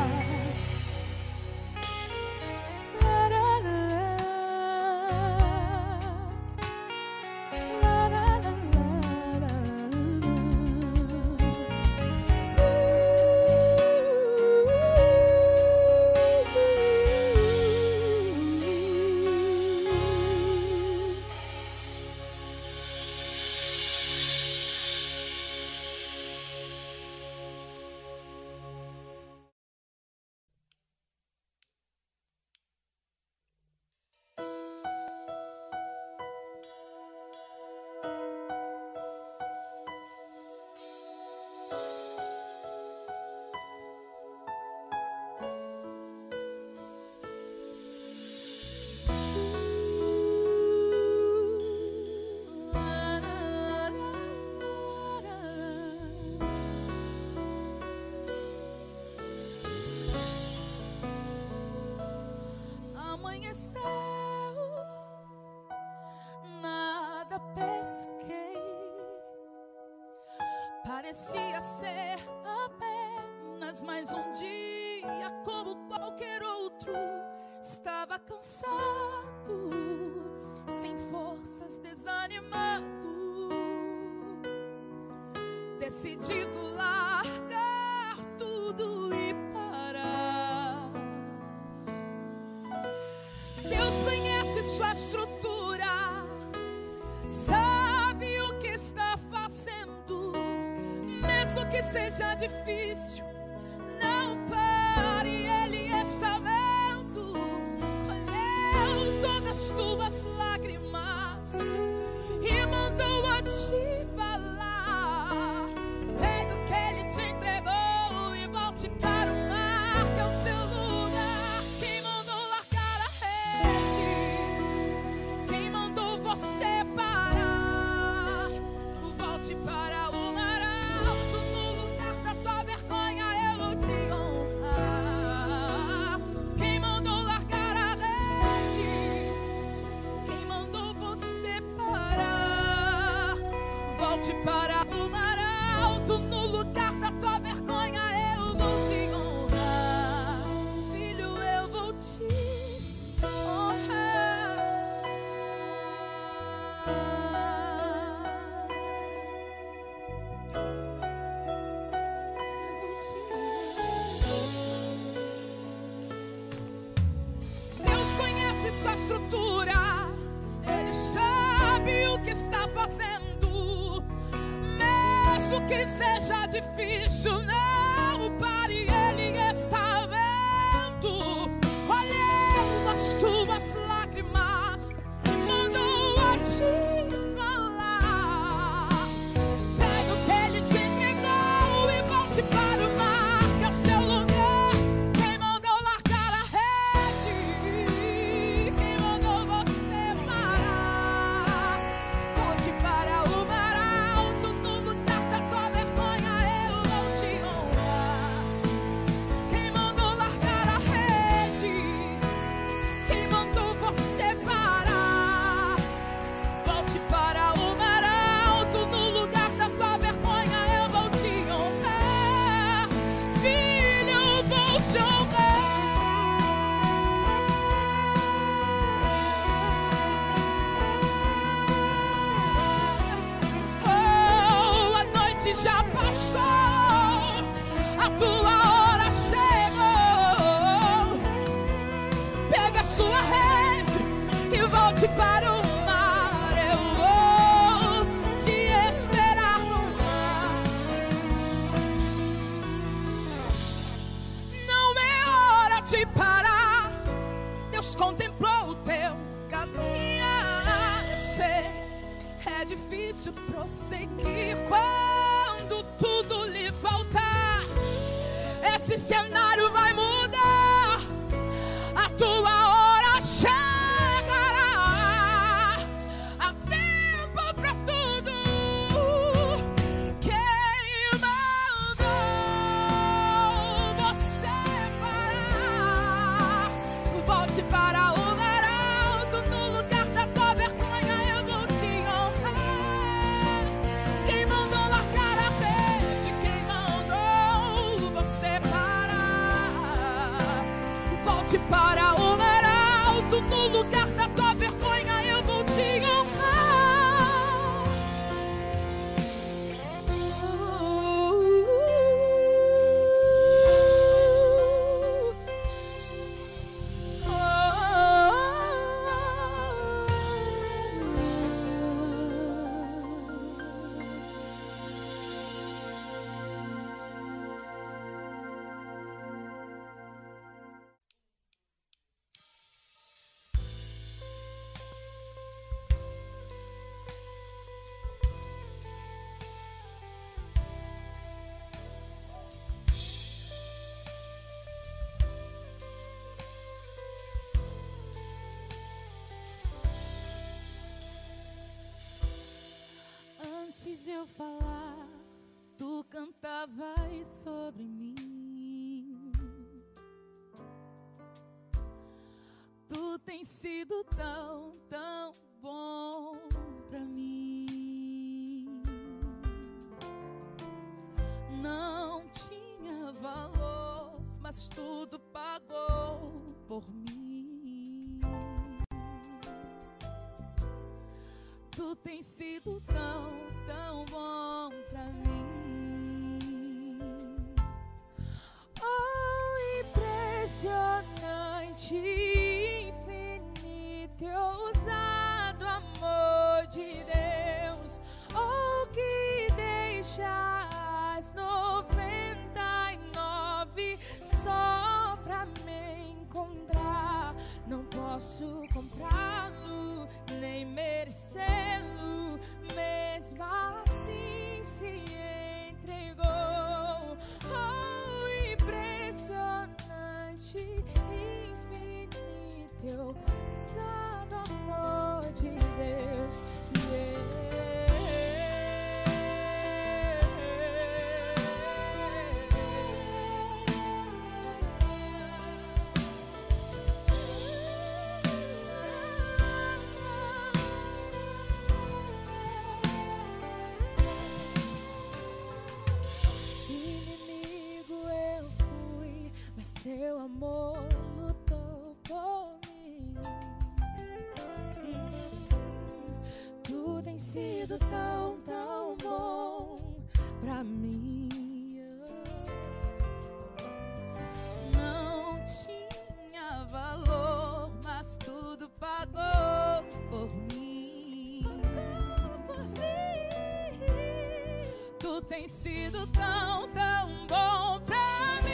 Parecia ser apenas mais um dia como qualquer outro. Estava cansado, sem forças, desanimado, decidido largar tudo e parar. Deus conhece sua estrutura, sabe o que está fazendo. Mesmo que seja difícil, não pare, Ele está vendo. Olhou todas as tuas lágrimas e mandou a te falar. Pegue o que Ele te entregou e volte para o mar, que é o seu lugar. Quem mandou largar a rede? Quem mandou você parar? Volte para o mar alto, no lugar da tua vergonha eu vou te honrar. Quem mandou largar a rede? Quem mandou você parar? Volte para o mar alto, no lugar da tua vergonha eu vou te honrar. Filho, eu vou te honrar. Deus conhece sua estrutura, Ele sabe o que está fazendo. Mesmo que seja difícil, não pare, Ele está vendo. Olhou as tuas lágrimas, mandou a te falar. Pegue o que Ele te entregou e volte para o mar, que é o seu lugar. Quem mandou largar a rede? Quem mandou você parar? Volte para o pode parar. Deus contemplou o teu caminhar. Eu sei, é difícil prosseguir quando tudo lhe faltar. Esse cenário vai mudar, a tua hora chegará. Há tempo pra tudo. Quem mandou você parar? Volte para o lugar alto, no lugar da tua vergonha eu vou te honrar. Quem mandou largar a rede? Quem mandou você parar? Volte para o lugar alto, no lugar da tua vergonha eu vou te honrar. Antes de eu falar, tu cantavas sobre mim. Tu tens sido tão, tão bom pra mim. Não tinha valor, mas tudo pagou por mim. Tu tens sido tão, tão bom pra mim. Oh, impressionante, infinito e ousado amor de Deus. Oh, que deixa as 99 só pra me encontrar. Não posso comprá-lo, nem merecê-lo, mesmo assim se entregou. Oh, impressionante, infinito e ousado amor de Deus. Seu amor lutou por mim. Tu tens sido tão, tão bom pra mim. Não tinha valor, mas tudo pagou por mim. Tu tens sido tão, tão bom pra mim.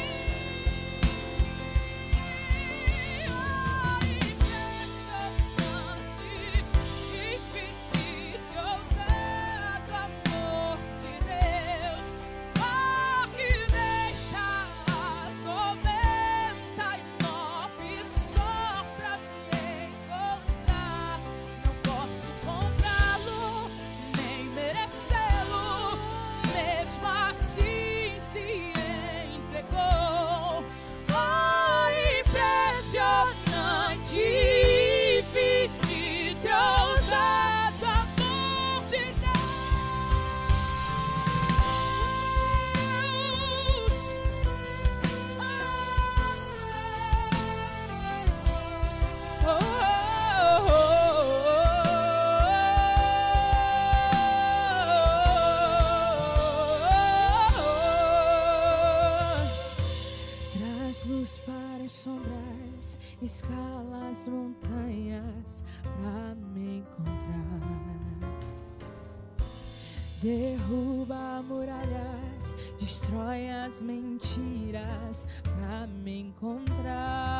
Escala as montanhas pra me encontrar. Derruba muralhas, destrói as mentiras pra me encontrar.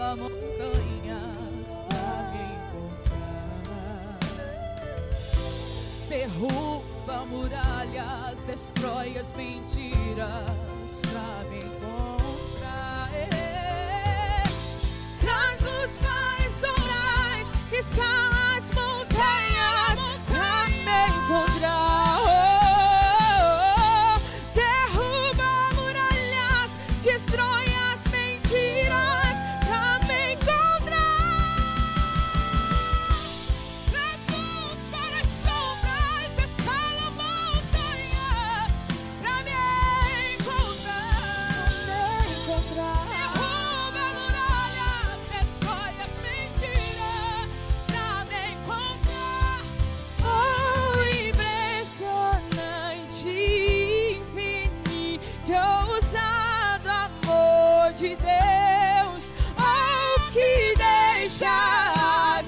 montanhas pra me encontrar. Derruba muralhas, destrói as mentiras pra me encontrar. Traz luz para os sombrais, escala as montanhas pra me encontrar. Derruba muralhas, destrói as mentiras pra me encontrar. Traz luz para as sombras, escala montanhas pra me encontrar. Derruba muralhas, destrói as mentiras pra me encontrar. Oh, impressionante, infinito, ousado amor de Deus, oh, que deixa as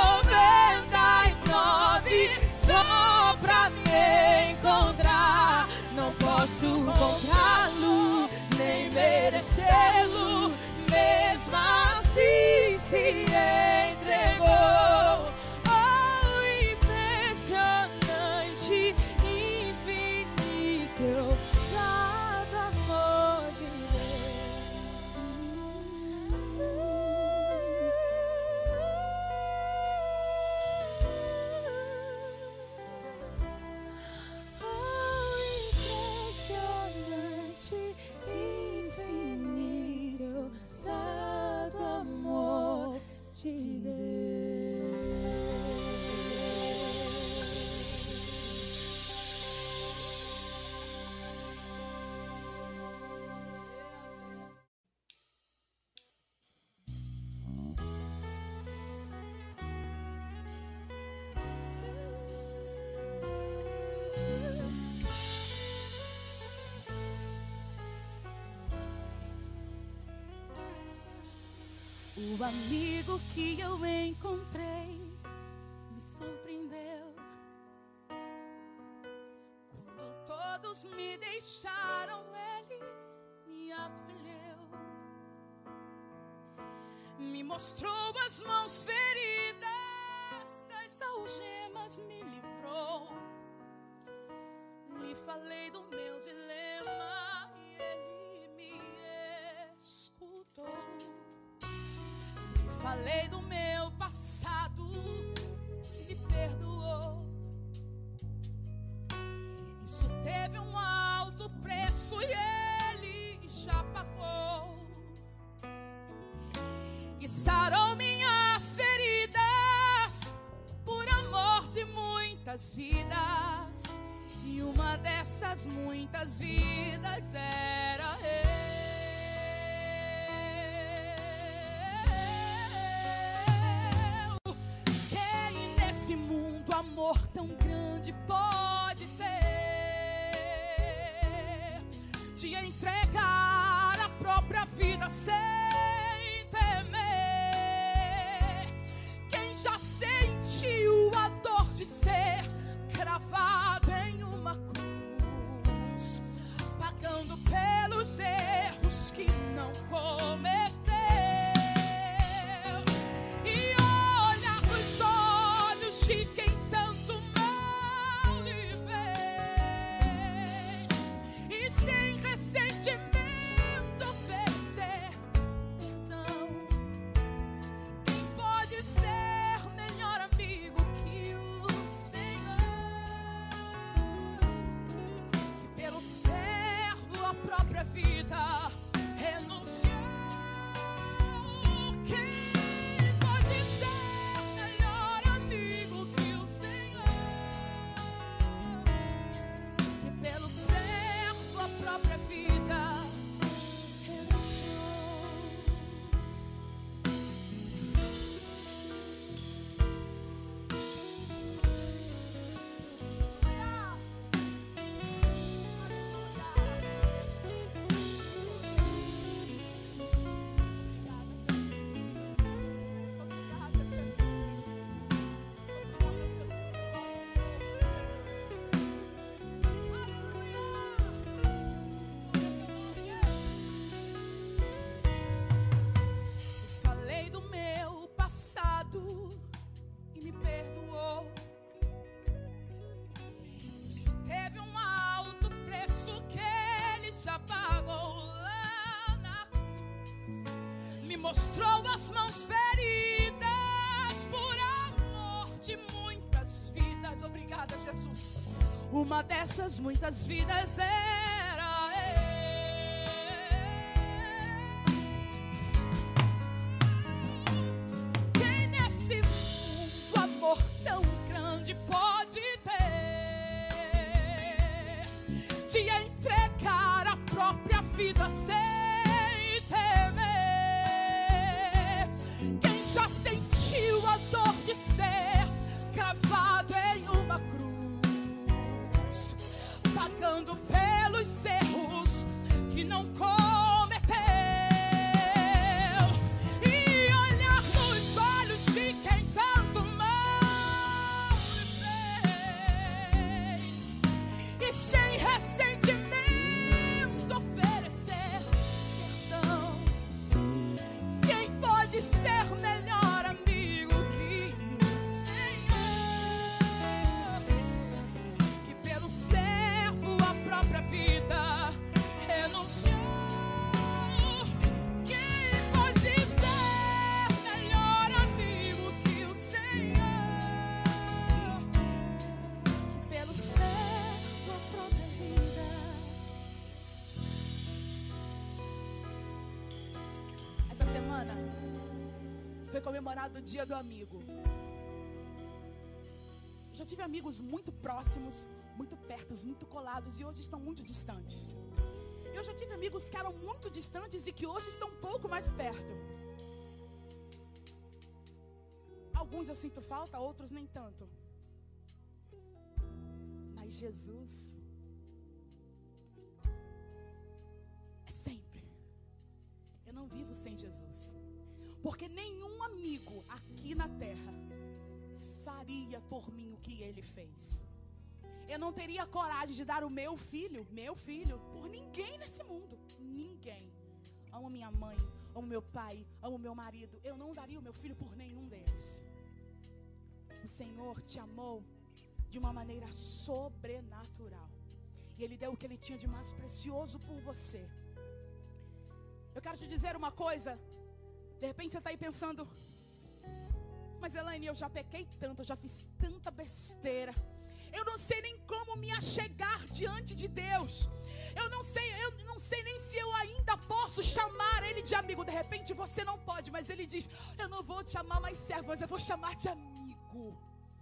99 só pra me encontrar. Não posso comprá-lo, nem merecê-lo, mesmo assim se entregou. Oh, impressionante, infinito, ousado amor de Deus. Oh, impressionante, infinito, ousado amor de Deus. O amigo que eu encontrei me surpreendeu. Quando todos me deixaram, ele me acolheu. Me mostrou as mãos feridas, das algemas me livrou. Lhe falei do meu dilema e ele me escutou. Falei do meu passado e me perdoou. Isso teve um alto preço e ele já pagou. E sarou minhas feridas por amor de muitas vidas. E uma dessas muitas vidas era ele. Amor tão grande pode ter, de entregar a própria vida sem temer. Quem já sentiu a dor de ser cravado em uma cruz, pagando pelos erros que não cometeu, e olhar nos olhos de quem pecado e me perdoou. Isso teve um alto preço que Ele já pagou lá na cruz. Me mostrou as mãos feridas por amor de muitas vidas. Obrigada, Jesus. Uma dessas muitas vidas era quem nesse mundo amor tão grande pode ter, de entregar a própria vida sem temer. Quem já sentiu a dor de ser cravado em uma cruz, pagando pelos erros que não cometeu, e olhar nos olhos de quem tanto mal lhe fez, e sem ressentimento oferecer perdão. Quem pode ser melhor amigo que o Senhor, que pelo servo a própria vida renunciou? Quem pode ser melhor amigo que o Senhor, que pelo servo a própria vida? Essa semana foi comemorado o Dia do Amigo. Eu já tive amigos muito próximos, muito perto, muito colados, e hoje estão muito distantes. Eu já tive amigos que eram muito distantes e que hoje estão um pouco mais perto. Alguns eu sinto falta, outros nem tanto. Mas Jesus é sempre. Eu não vivo sem Jesus, porque nenhum amigo aqui na terra faria por mim o que Ele fez. Eu não teria coragem de dar o meu filho, por ninguém nesse mundo. Ninguém. Amo minha mãe, amo meu pai, amo meu marido. Eu não daria o meu filho por nenhum deles. O Senhor te amou de uma maneira sobrenatural, e Ele deu o que Ele tinha de mais precioso por você. Eu quero te dizer uma coisa. De repente você está aí pensando: mas Elaine, eu já pequei tanto, eu já fiz tanta besteira, eu não sei nem como me achegar diante de Deus. Eu não sei nem se eu ainda posso chamar Ele de amigo. De repente você não pode, mas Ele diz: eu não vou te chamar mais servo, mas eu vou chamar de amigo.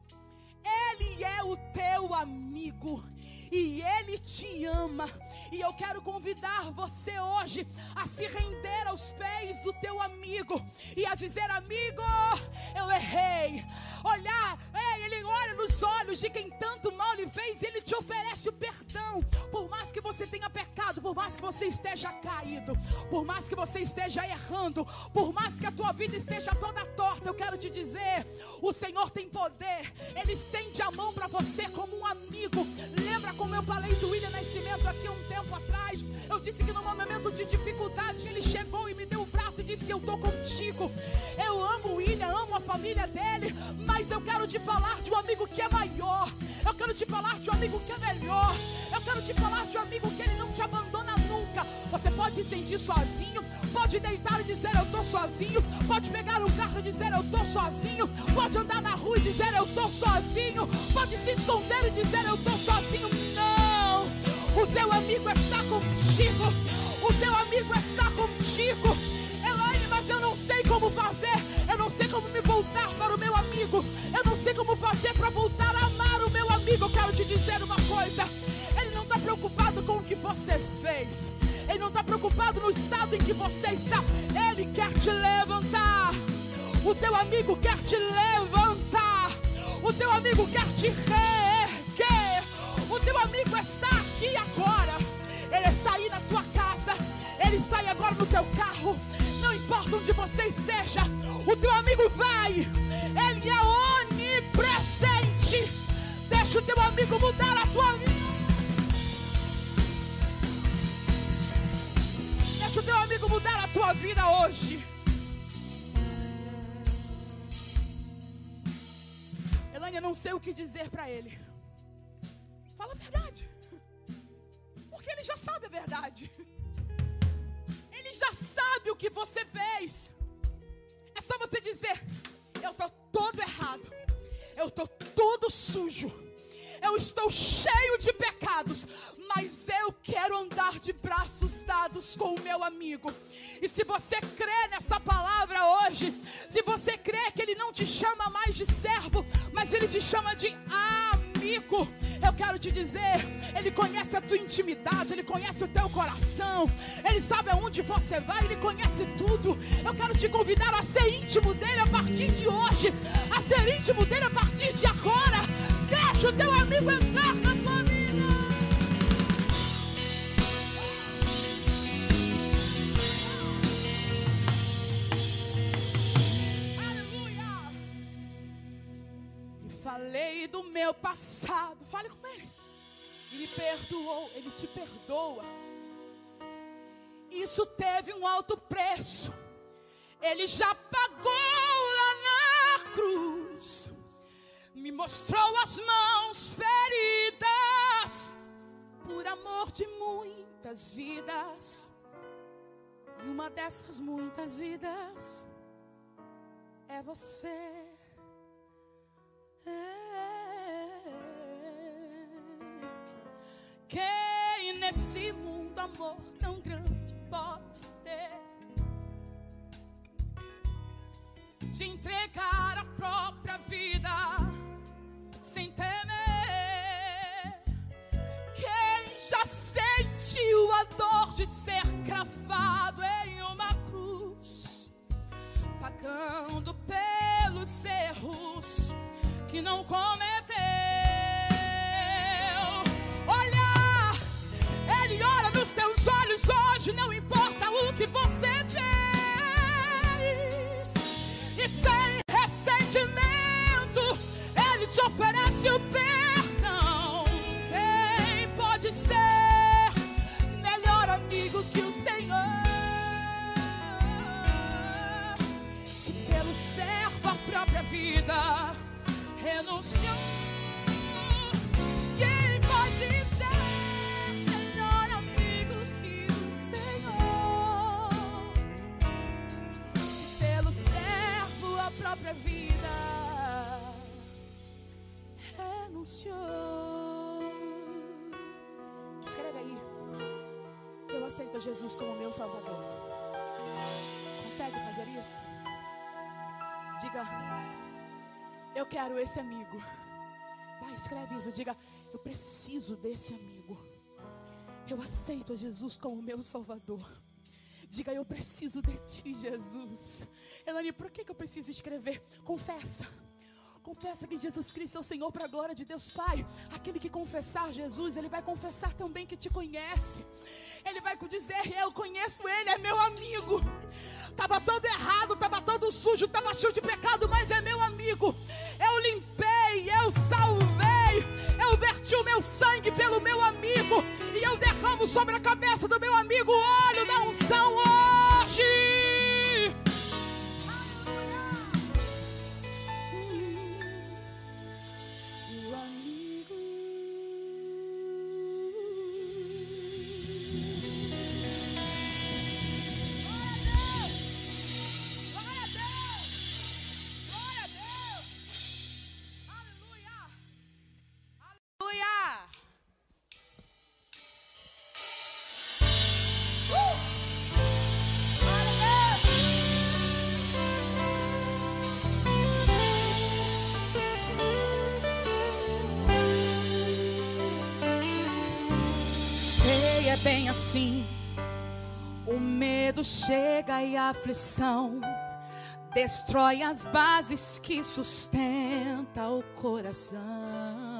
Ele é o teu amigo e Ele te ama. E eu quero convidar você hoje a se render aos pés do teu amigo e a dizer: amigo, eu errei. Ele olha nos olhos de quem tanto mal lhe fez, Ele te oferece o perdão. Por mais que você tenha pecado, por mais que você esteja caído, por mais que você esteja errando, por mais que a tua vida esteja toda torta, eu quero te dizer: o Senhor tem poder. Ele estende a mão para você como um amigo. Lembra como eu falei do William Nascimento aqui um tempo atrás? Eu disse que num momento de dificuldade Ele chegou e me deu o braço e disse: eu estou contigo. Eu amo o William, amo a família dele, mas eu quero te falar de um amigo que é maior. Eu quero te falar de um amigo que é melhor. Eu quero te falar de um amigo que Ele não te abandona nunca. Você pode se sentir sozinho, pode deitar e dizer: eu estou sozinho. Pode pegar um carro e dizer: eu estou sozinho. Pode andar na rua e dizer: eu estou sozinho. Pode se esconder e dizer: eu estou sozinho. Não, o teu amigo está contigo. O teu amigo está contigo. Elaine, mas eu não sei como fazer. Eu não sei como me voltar para o meu amigo. Eu não sei como fazer para voltar a amar o meu amigo. Eu quero te dizer uma coisa: Ele não está preocupado com o que você fez. Ele não está preocupado no estado em que você está. Ele quer te levantar. O teu amigo quer te levantar. O teu amigo quer te reerguer. O teu amigo está aqui agora. Ele está aí na tua casa. Ele está aí agora no teu carro. Não importa onde você esteja, o teu amigo vai. Ele é onipresente. Deixa o teu amigo mudar a tua vida. Deixa o teu amigo mudar a tua vida hoje. não sei o que dizer para ele. Fala a verdade. Porque ele já sabe a verdade. Ele já sabe o que você fez. É só você dizer: eu estou todo errado, eu estou todo sujo, eu estou cheio de pecados, mas eu quero andar de braços dados com o meu amigo. E se você crê nessa palavra hoje, se você crê que ele não te chama mais de servo, mas ele te chama de amigo, eu quero te dizer, ele conhece a tua intimidade, ele conhece o teu coração, ele sabe aonde você vai, ele conhece tudo. Eu quero te convidar a ser íntimo dele a partir de hoje, a ser íntimo dele a partir de agora. Deixa o teu amigo entrar na tua vida. Aleluia. E falei do meu passado. Fale com ele. Ele perdoou, ele te perdoa. Isso teve um alto preço. Ele já pagou lá na cruz. Me mostrou as mãos feridas por amor de muitas vidas. E uma dessas muitas vidas é você. Quem nesse mundo amor tão grande pode ter? De entregar a própria vida sem temer. Quem já sentiu a dor de ser cravado em uma cruz, pagando pelos erros que não cometeu? Olha, ele olha nos teus olhos hoje, não importa o que você fez, e sem ressentimento ele te oferece o perdão. Quem pode ser melhor amigo que o Senhor? E pelo servo a própria vida renunciou. Quem pode ser melhor amigo que o Senhor? E pelo servo a própria vida renunciou. Escreve aí: eu aceito Jesus como meu Salvador. Consegue fazer isso? Diga: eu quero esse amigo. Vai, escreve isso. Diga: eu preciso desse amigo. Eu aceito Jesus como meu Salvador. Diga: eu preciso de ti, Jesus. Elane, por que eu preciso escrever? Confessa. Confessa que Jesus Cristo é o Senhor, para a glória de Deus Pai. Aquele que confessar Jesus, ele vai confessar também que te conhece. Ele vai dizer: eu conheço ele, é meu amigo. Estava todo errado, estava todo sujo, estava cheio de pecado, mas é meu amigo. Eu limpei, eu salvei, eu verti o meu sangue pelo meu amigo, e eu derramo sobre a cabeça do meu amigo o óleo da unção hoje. É bem assim, o medo chega e a aflição destrói as bases que sustenta o coração.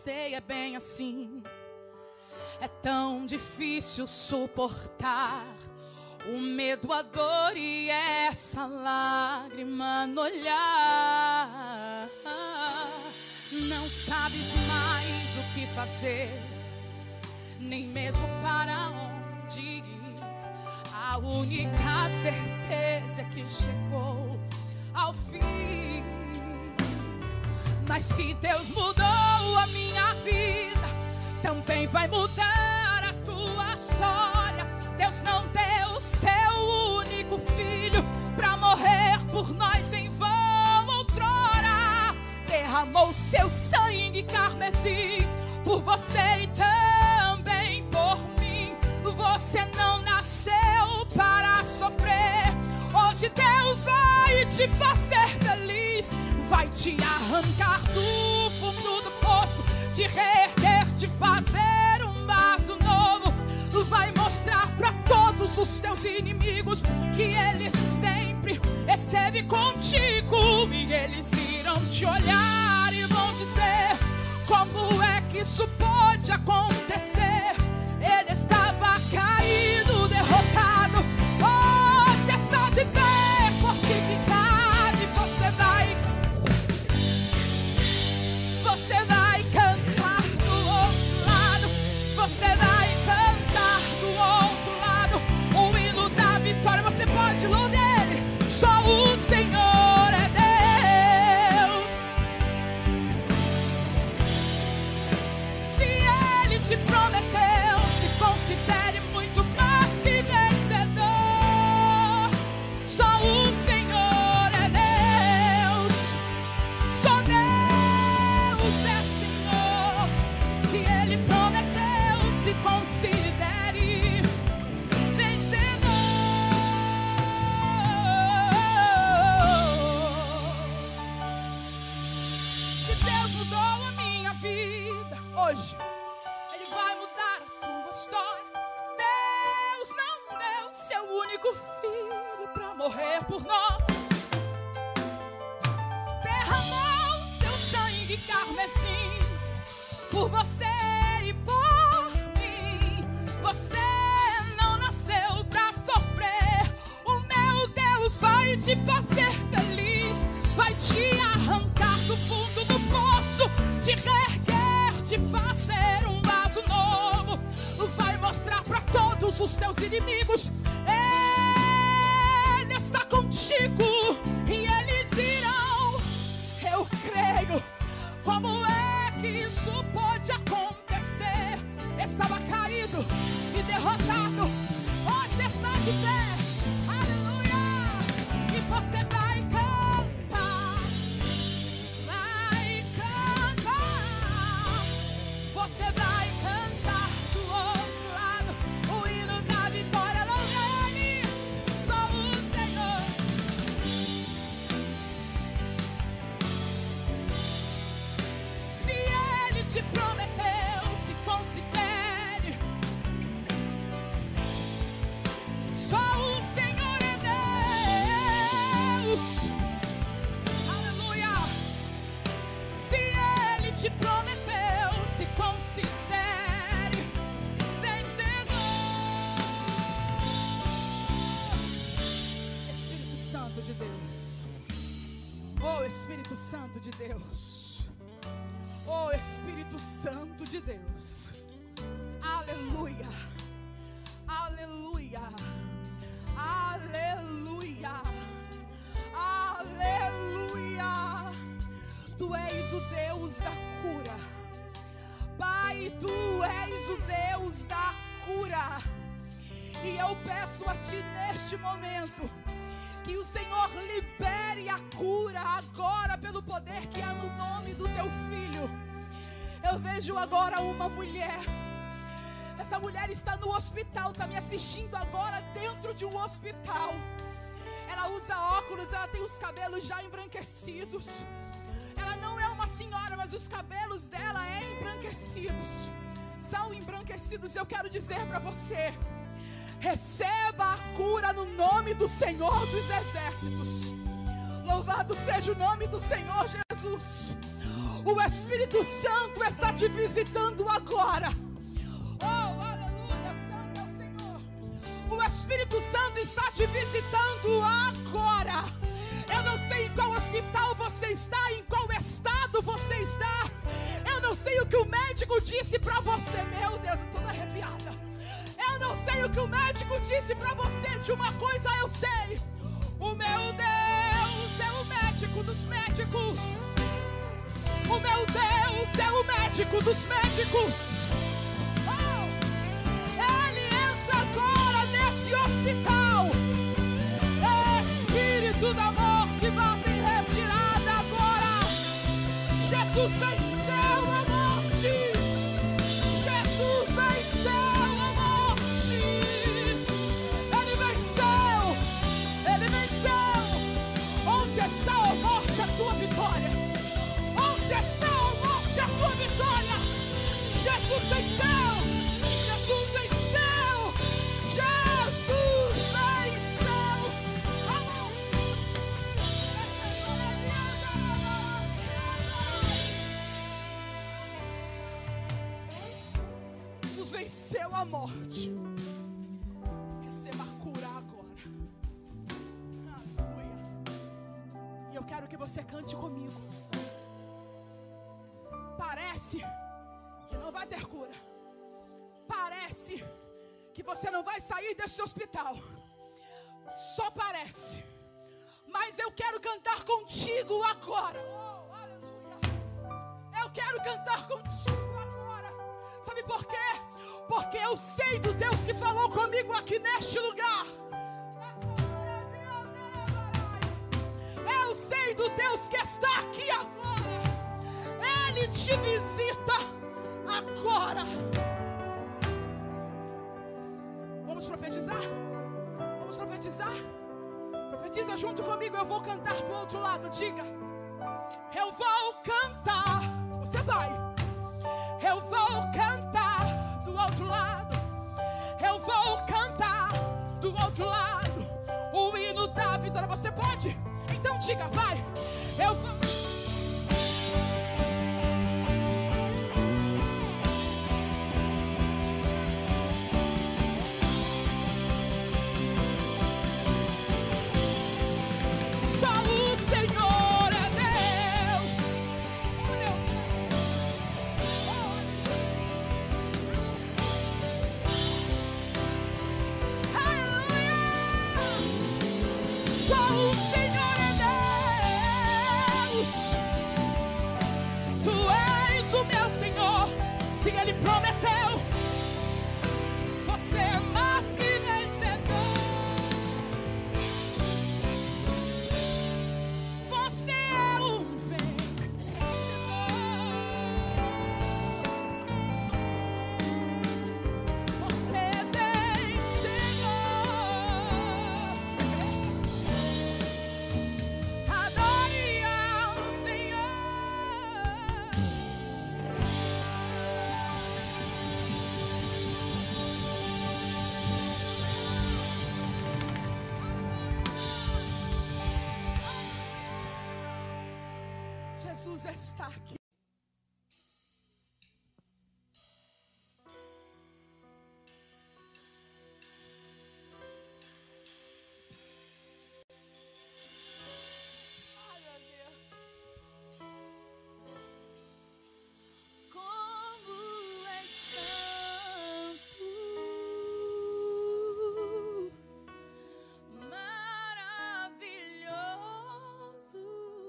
sei, é bem assim. É tão difícil suportar o medo, a dor e essa lágrima no olhar. Não sabes mais o que fazer, nem mesmo para onde ir. A única certeza é que chegou ao fim. Mas se Deus mudou a minha vida, também vai mudar a tua história. Deus não deu seu único filho pra morrer por nós em vão outrora. Derramou seu sangue carmesim por você e também por mim. Você não nasceu para sofrer. Hoje Deus vai te fazer feliz. Vai te arrancar do fundo do poço, te reerguer, te fazer um vaso novo. Vai mostrar para todos os teus inimigos que Ele sempre esteve contigo. E eles irão te olhar e vão dizer: como é que isso pode acontecer? Ele estava caído, derrotado. Você está de pé, fortificado. E você vai cantar do outro lado. Você vai cantar do outro lado o hino da vitória. Você pode louvar Ele. Só o Senhor é Deus. Se Ele te prometeu, se considere muito mais que vencedor. Só o Senhor é Deus. Só Deus é Senhor. Se Ele prometeu, se considere vencedor. Se Deus mudou a minha vida hoje, Ele vai mudar a tua história. Deus não deu seu único filho para morrer por nós. Derramou seu sangue carmesim por você e por mim. Você não nasceu para sofrer. O meu Deus vai te fazer feliz. Vai te arrancar do fundo do poço, te reerguer, te fazer um vaso novo. Vai mostrar para todos os teus inimigos: Ele está contigo. E eles irão, eu creio. Como é que isso pode acontecer? Estava caído e derrotado, hoje está de pé. Aleluia! E você vai cantar, vai cantar. Você vai cantar do outro lado o hino da vitória. Louve Ele, só o Senhor. Se Ele te prometeu, se considere. Só o Senhor é Deus. Aleluia. Se Ele te prometeu, se considere vencedor. Espírito Santo de Deus. Oh, Espírito Santo de Deus. Oh, Espírito Santo de Deus. Aleluia. Aleluia. Aleluia. Aleluia. Tu és o Deus da cura. Pai, Tu és o Deus da cura. E eu peço a Ti neste momento que o Senhor libere a cura agora pelo poder que há no nome do Teu Filho. Eu vejo agora uma mulher. Essa mulher está no hospital, está me assistindo agora dentro de um hospital. Ela usa óculos, ela tem os cabelos já embranquecidos. Ela não é uma senhora, mas os cabelos dela são embranquecidos. Eu quero dizer para você: receba a cura no nome do Senhor dos Exércitos. Louvado seja o nome do Senhor Jesus. O Espírito Santo está te visitando agora. Oh, aleluia, santo é o Senhor. O Espírito Santo está te visitando agora. Eu não sei em qual hospital você está, em qual estado você está. Eu não sei o que o médico disse pra você. Meu Deus, eu tô arrepiada. Eu não sei o que o médico disse pra você. De uma coisa eu sei: o meu Deus é o médico dos médicos. O meu Deus é o médico dos médicos. Oh, Ele entra agora nesse hospital. Espírito da morte, bata em retirada agora. Jesus venceu a morte. Jesus venceu a morte. Ele venceu. Ele venceu. Onde está, ó morte, a tua vitória? Onde está, ó morte, a tua vitória? Jesus venceu. Jesus venceu. Jesus venceu. Jesus venceu a morte. Receba a cura agora. Aleluia. E eu quero que você cante comigo. Parece que não vai ter cura. Parece que você não vai sair desse hospital. Só parece. Mas eu quero cantar contigo agora. Oh, aleluia. Eu quero cantar contigo agora. Sabe por quê? Porque eu sei do Deus que falou comigo aqui neste lugar. Eu sei do Deus que está aqui agora. Ele te visita agora. Vamos profetizar? Vamos profetizar? Profetiza junto comigo. Eu vou cantar do outro lado. Diga: eu vou cantar. Você vai. Eu vou cantar do outro lado. Eu vou cantar do outro lado. O hino da vitória. Você pode? Então diga, vai. Eu vou. Se Ele prometeu, você é mais que vencedor. Você é um vencedor. Você é vencedor. Adore ao Senhor. Jesus está aqui. Ai, meu Deus. Como é santo, maravilhoso.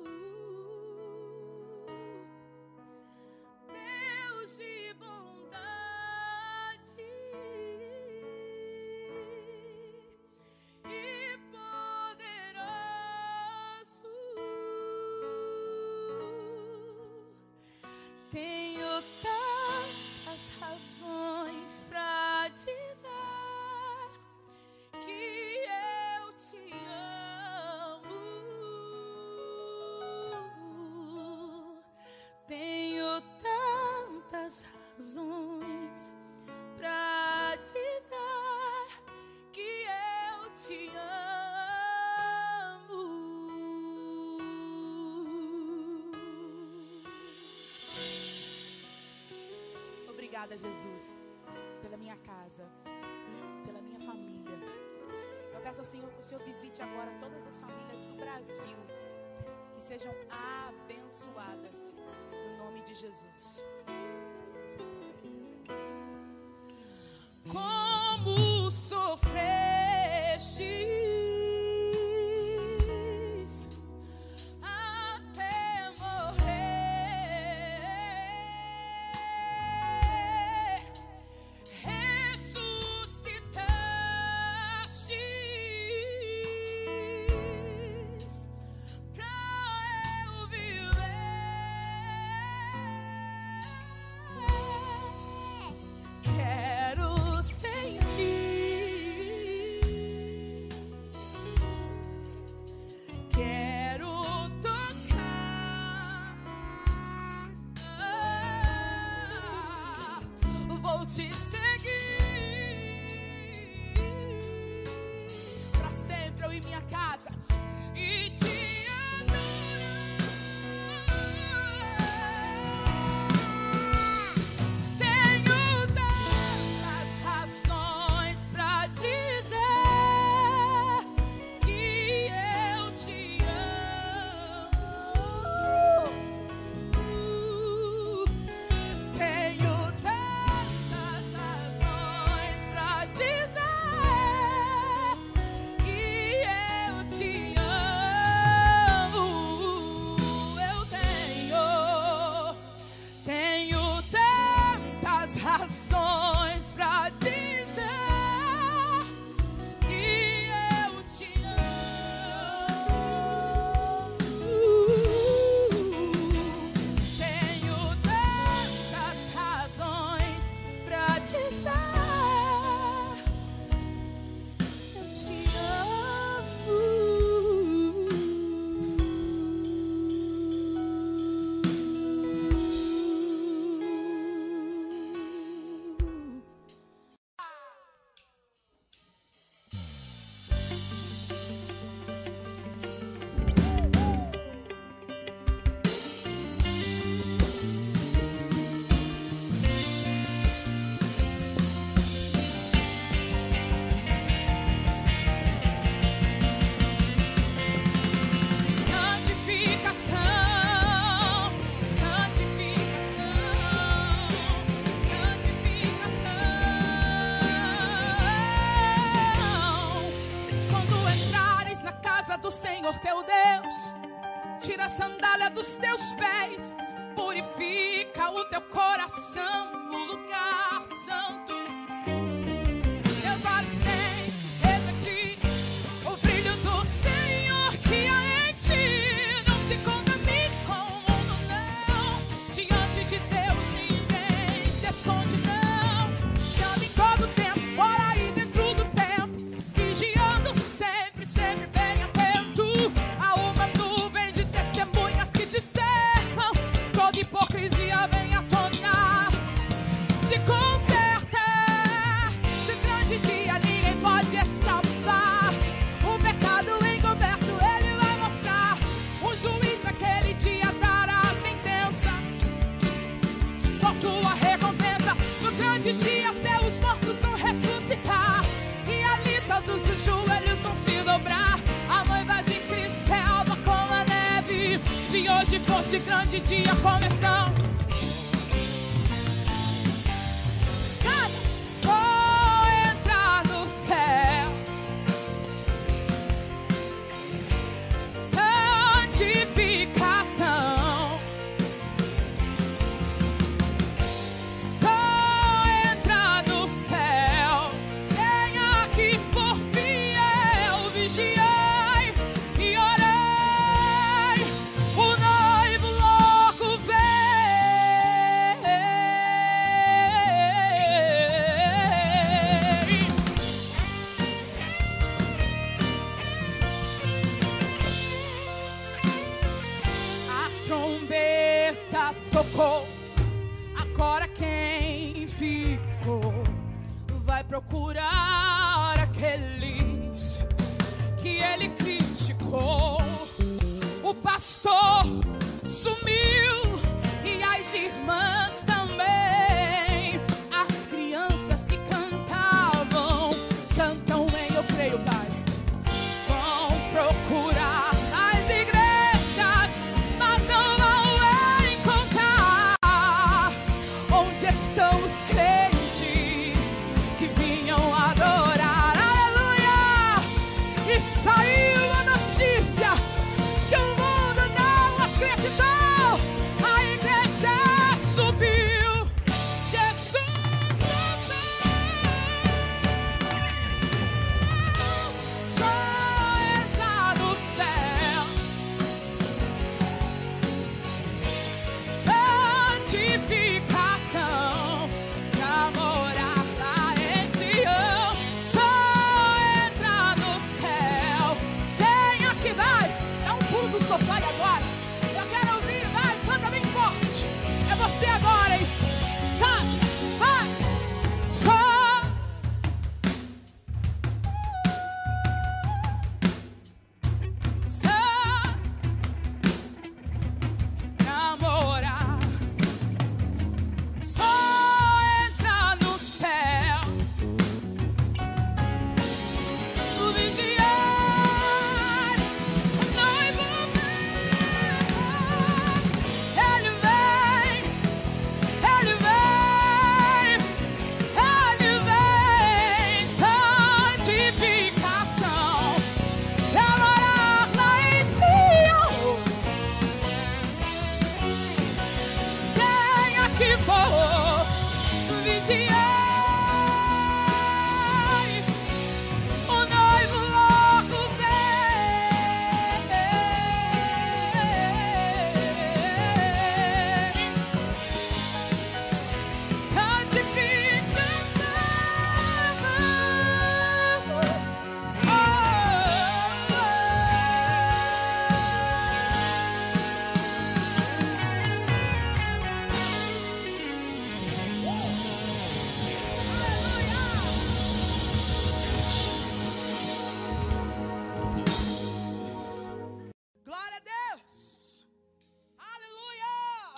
Deus de bondade e poderoso. Tenho tantas razões pra dizer que eu te amo. Tenho tantas razões pra dizer que eu te amo. Obrigada, Jesus, pela minha casa, pela minha família. Eu peço ao Senhor que o Senhor visite agora todas as famílias do Brasil, que sejam abençoadas, no nome de Jesus. Como sofrestes até morrer, ressuscitastes pra eu viver. Quero sentir, quero tocar, vou te seguir pra sempre, eu e minha casa, e te adorar. Tenho tantas razões pra dizer que eu te amo. Tenho tantas razões pra dizer que eu te amo. Eu tenho tantas razões pra dizer que eu te amo. Tenho tantas razões pra dizer eu te amo. Santificação, santificação. Quando entrares na casa do Senhor teu Deus, tira a sandália dos teus pés, purifica o teu coração, o lugar santo. Teus olhos têm refletido o brilho do Senhor que há em ti. Não se contamine com o mundo, não. Diante de Deus ninguém se esconde, não. Se anda em todo tempo, fora e dentro do tempo, vigiando sempre, sempre bem atento. Há uma nuvem de testemunhas que te cercam, toda hipocrisia vem à tona. Te consertar, do grande dia ninguém pode escapar. O pecado encoberto ele vai mostrar. O juiz naquele dia dará a sentença, por tua recompensa. No grande dia até os mortos vão ressuscitar, e ali todos os joelhos vão se dobrar. A noiva de Cristo é alva como a neve. Se hoje fosse grande dia começando, só entrar no céu. Santificação, só entrar no céu. Quem aqui for fiel, vigiai e orei. O noivo louco vem. A trombeta tocou, agora quem ficou vai procurar aqueles que ele criticou. O pastor sumiu e as irmãs também. procurar nas igrejas, mas não vão encontrar. Onde estão os crentes que vinham adorar? Aleluia! E saiu a notícia que o mundo não acreditou. A igreja subiu, Jesus voltou. Só entrar no céu, santificação, pra morar lá em Sião. Só entrar no céu. Quem aqui vai? Dá um pulo do sofá e agora. Eu quero ouvir, vai, canta bem forte. É você agora, hein? Canta, vai. Só namorar, só entra no céu, o vigiar, o noivo vem, ele vem, ele vem, ele vem, santificação, pra morar lá em Sião. Quem aqui for vigiar, o noivo logo vem. Glória a Deus. Aleluia.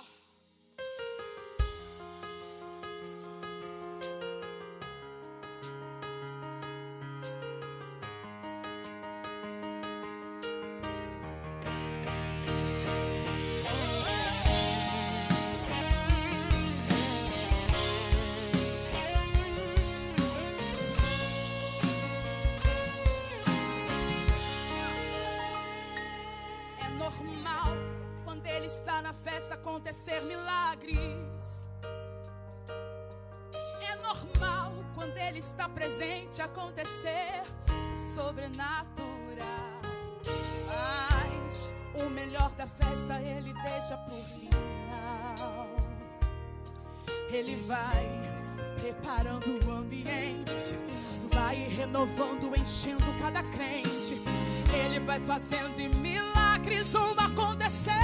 É normal quando ele está na festa acontecer milagres. É normal quando ele está presente acontecer o sobrenatural. Mas o melhor da festa ele deixa pro final. Ele vai preparando o ambiente, vai renovando, enchendo cada crente. Ele vai fazendo e milagres vão acontecendo.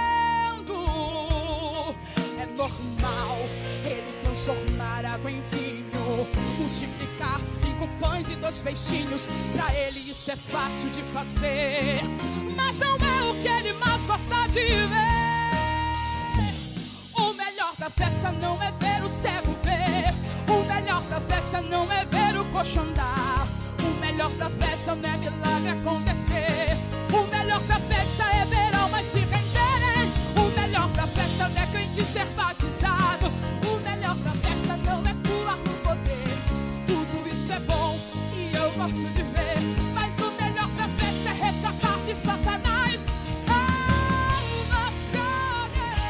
É normal ele transformar água em vinho, multiplicar 5 pães e 2 peixinhos. Pra ele isso é fácil de fazer, mas não é o que ele mais gosta de ver. O melhor da festa não é ver o cego ver. O melhor da festa não é ver o coxo andar. O melhor da festa não é milagre acontecer. O melhor da festa é ver almas se renderem. O melhor da festa não é crente ser batizado. O melhor da festa não é pular no poder. Tudo isso é bom e eu gosto de ver, mas o melhor da festa é resgatar de Satanás almas pra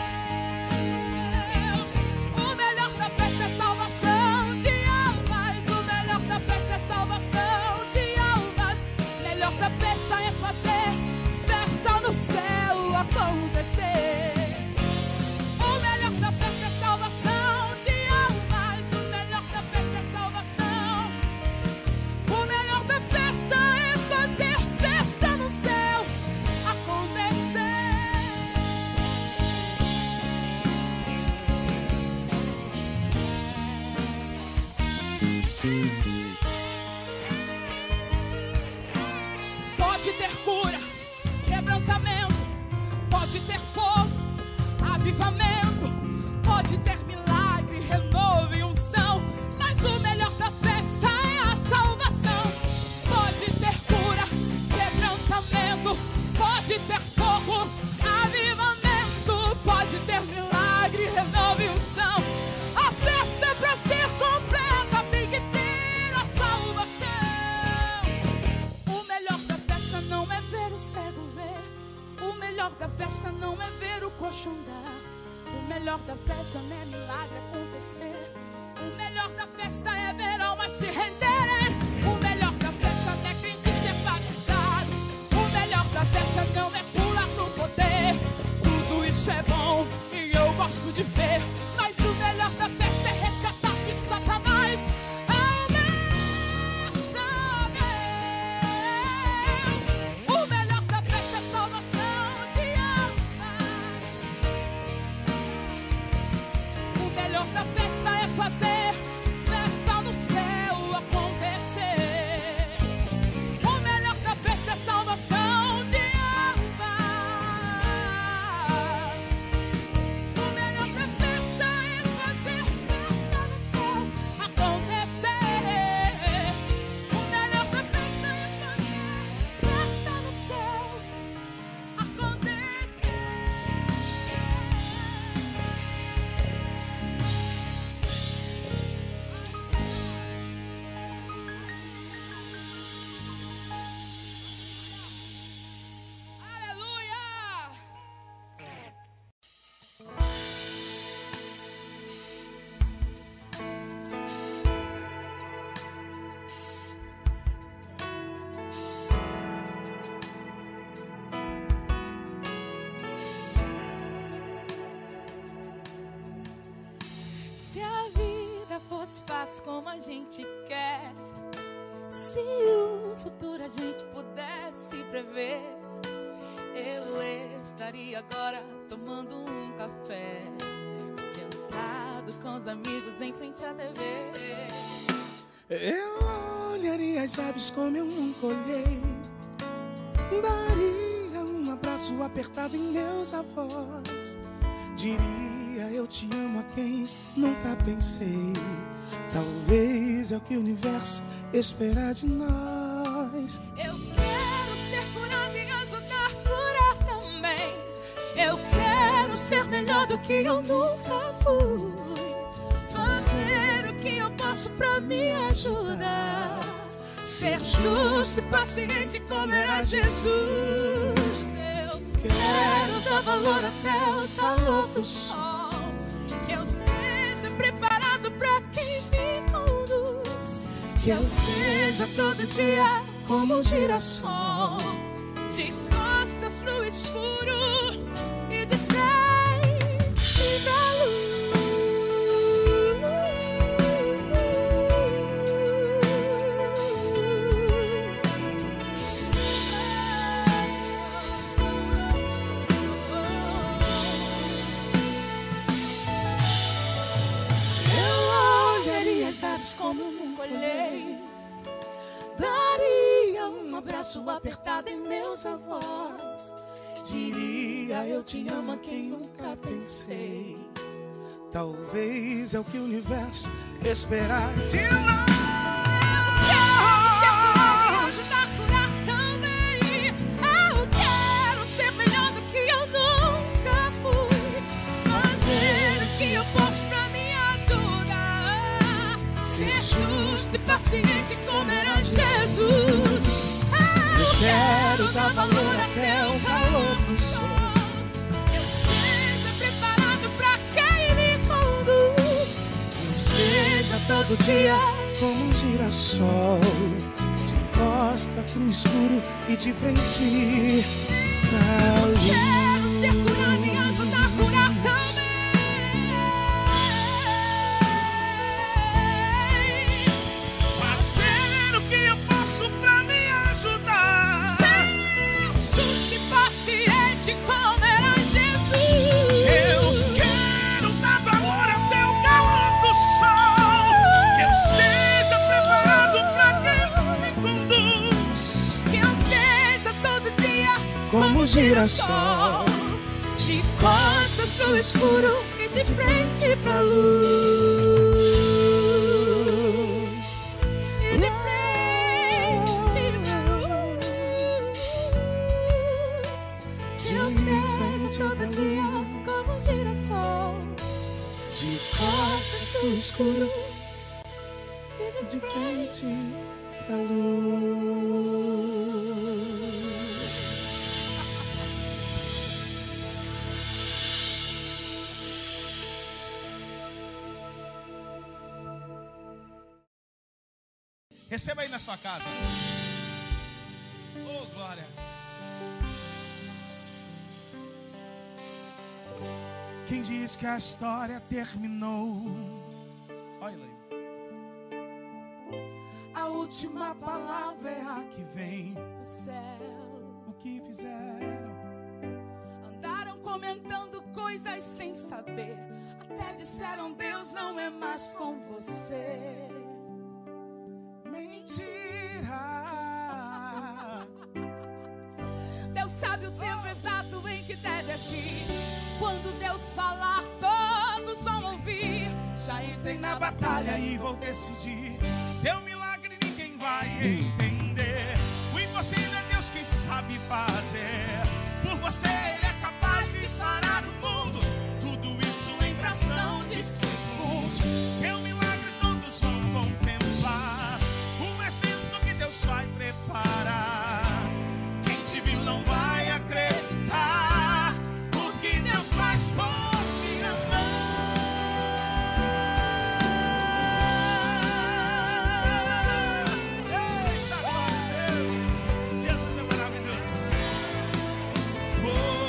Deus. O melhor da festa é salvação de almas. O melhor da festa é salvação de almas. O melhor da festa é fazer festa no céu acontecer. O melhor da festa é salvação de almas. O melhor da festa é salvação. O melhor da festa é fazer festa no céu acontecer. Pode ter cura, melhor da festa não é ver o colchão dar. O melhor da festa não é milagre acontecer. O melhor da festa é ver almas se renderem. O melhor da festa não é crente ser batizado. O melhor da festa não é pular no poder. Tudo isso é bom e eu gosto de ver, mas o melhor da festa é resgatar de Satanás. O melhor da festa é salvação de almas. O melhor da festa é fazer festa no céu acontecer. O melhor da festa é salvação de almas. O melhor da festa é fazer festa no céu acontecer. O melhor da festa é fazer festa no céu acontecer. Aleluia! Se a vida fosse fácil como a gente quer, se o futuro a gente pudesse prever, eu estaria agora tomando um café, sentado com os amigos em frente à TV. Eu olharia as aves como eu nunca olhei, daria um abraço apertado em meus avós, diria eu te amo a quem nunca pensei. Talvez é o que o universo espera de nós. Eu quero ser curado e ajudar a curar também. Eu quero ser melhor do que eu nunca fui, fazer o que eu posso pra me ajudar, ser justo e paciente como era Jesus. Eu quero dar valor até o calor do sol, que eu esteja preparado pra quem me conduz, que eu seja todo dia como um girassol, de costas pro escuro e de frente pra luz. Como eu nunca olhei, daria um abraço apertado em meus avós, diria eu te amo a quem nunca pensei. Talvez é o que o universo espera de nós. Paciente como era Jesus. Eu quero dar valor até o calor do sol, que eu esteja preparado pra quem me conduz, Que eu seja todo dia como um girassol, de costa pro escuro e de frente pra luz. Quero ser curado e ajudar a curar também. Fazer o que eu posso pra me ajudar, Ser justo e paciente como era Jesus. eu quero dar valor até o calor do sol, que eu esteja preparado pra quem me conduz, Que eu seja todo dia como um girassol, de costas pro escuro e de frente pra luz. E de frente pra luz. Que eu seja todo dia como um girassol, de costas pro escuro e de frente pra luz. Receba aí na sua casa. Oh, glória. Quem diz que a história terminou? Olha aí. A última palavra é a que vem do céu. O que fizeram? Andaram comentando coisas sem saber. Até disseram Deus não é mais com você. Mentira. Deus sabe o tempo exato em que deve agir. Quando Deus falar, todos vão ouvir. Já entrei na batalha E vou decidir. Teu milagre ninguém vai entender. O impossível é Deus quem sabe fazer. Por você Ele é capaz de parar o mundo. Tudo isso em fração de segundos. Teu milagre todos vão contemplar. Um evento que Deus vai preparar. Quem te viu não vai acreditar. O que Deus faz por te amar. Eita, glória a Deus. Jesus é maravilhoso. Oh,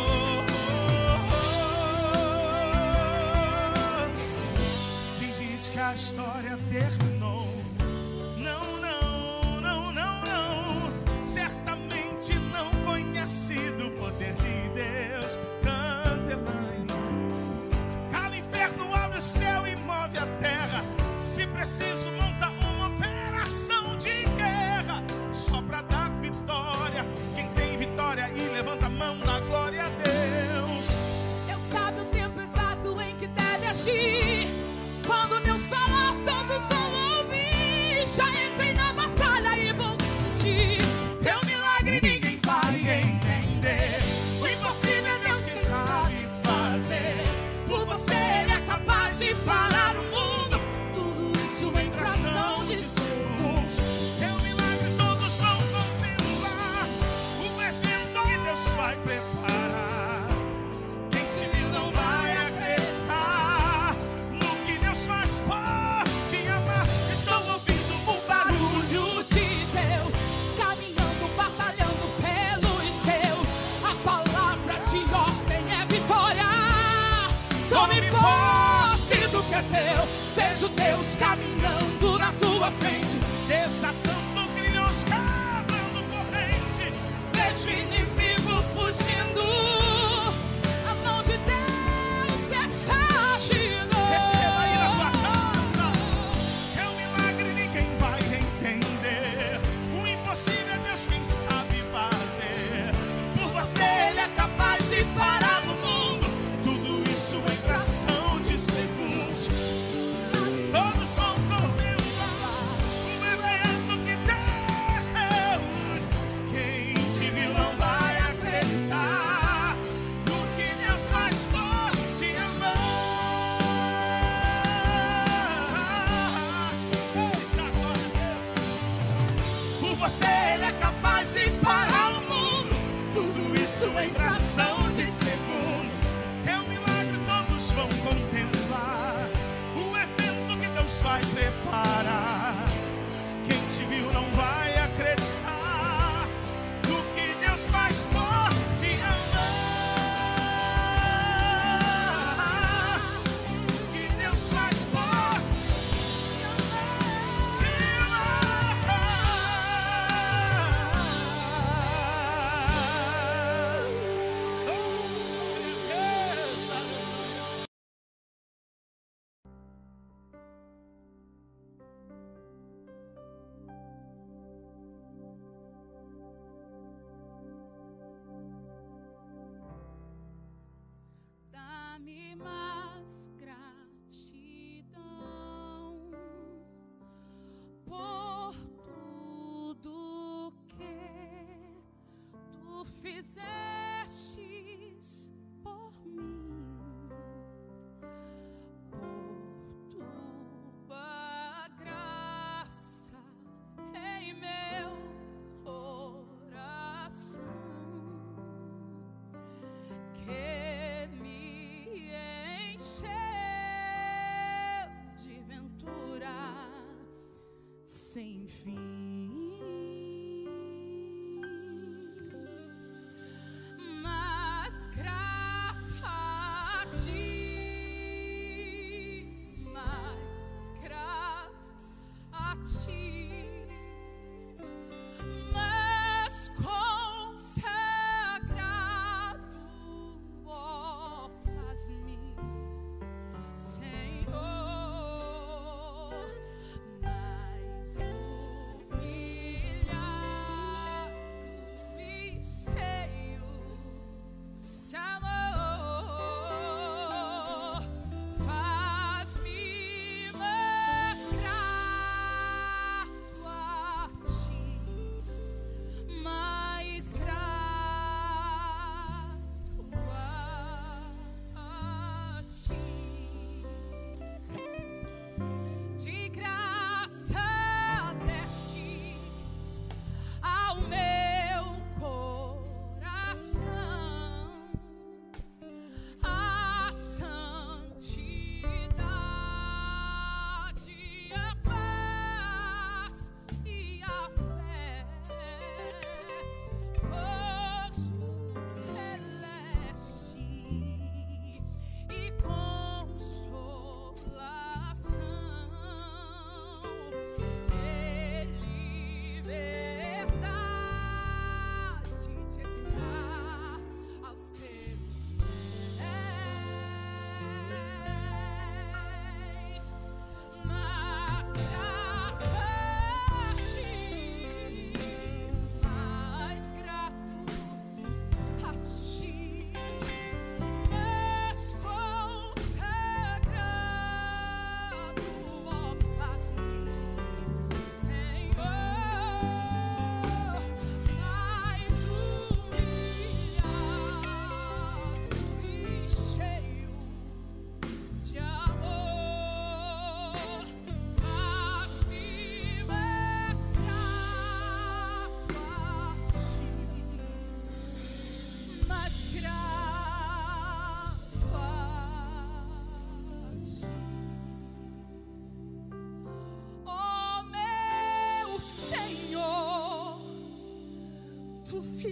oh, oh. Quem diz que a história terminou? Não, não, não, não, não. Certamente não conhece do poder de Deus. Canta, Elaine. Cala o inferno, abre o céu e move a terra. Se preciso, monta uma operação de guerra. Só pra dar vitória. Quem tem vitória e levanta a mão na glória a Deus. Deus sabe o tempo exato em que deve agir. Quando Deus falar, todos vão ouvir. Já entrei na batalha e vou decidir. Teu milagre ninguém vai entender. O impossível é Deus quem sabe fazer. Por você Ele é capaz de parar o mundo. Tudo isso em fração de segundos. Teu milagre todos vão contemplar. O evento que Deus vai preparar. Quem te viu não vai acreditar no que Deus faz por te amar. Estou ouvindo o barulho De Deus caminhando, batalhando pelos seus. A palavra de ordem é vitória. Tome posse do que é teu. Vejo Deus caminhando na tua frente. desatando grilhões, quebrando corrente. Vejo inimigo fugindo. A mão de Deus está agindo. Receba aí na tua casa. É um milagre, ninguém vai entender. O impossível é Deus quem sabe fazer. Por você Ele é capaz de parar o mundo. Tudo isso em fração de segundos. Todos vão contemplar o evento que Deus. Quem te viu não vai acreditar no que Deus faz por te amar. Eita, glória a Deus. Por você Ele é capaz de parar o mundo. Tudo isso em fração de segundos. É um milagre, todos vão contemplar o evento que Deus vai preparar. Quem te viu não vai acreditar no que Deus faz por te amar. O que Deus faz por te amar. Oh, Deus, aleluia. Dá-me mais gratidão por tudo que tu fizestes por mim, por tua graça em meu coração, que me encheu de ventura sem fim.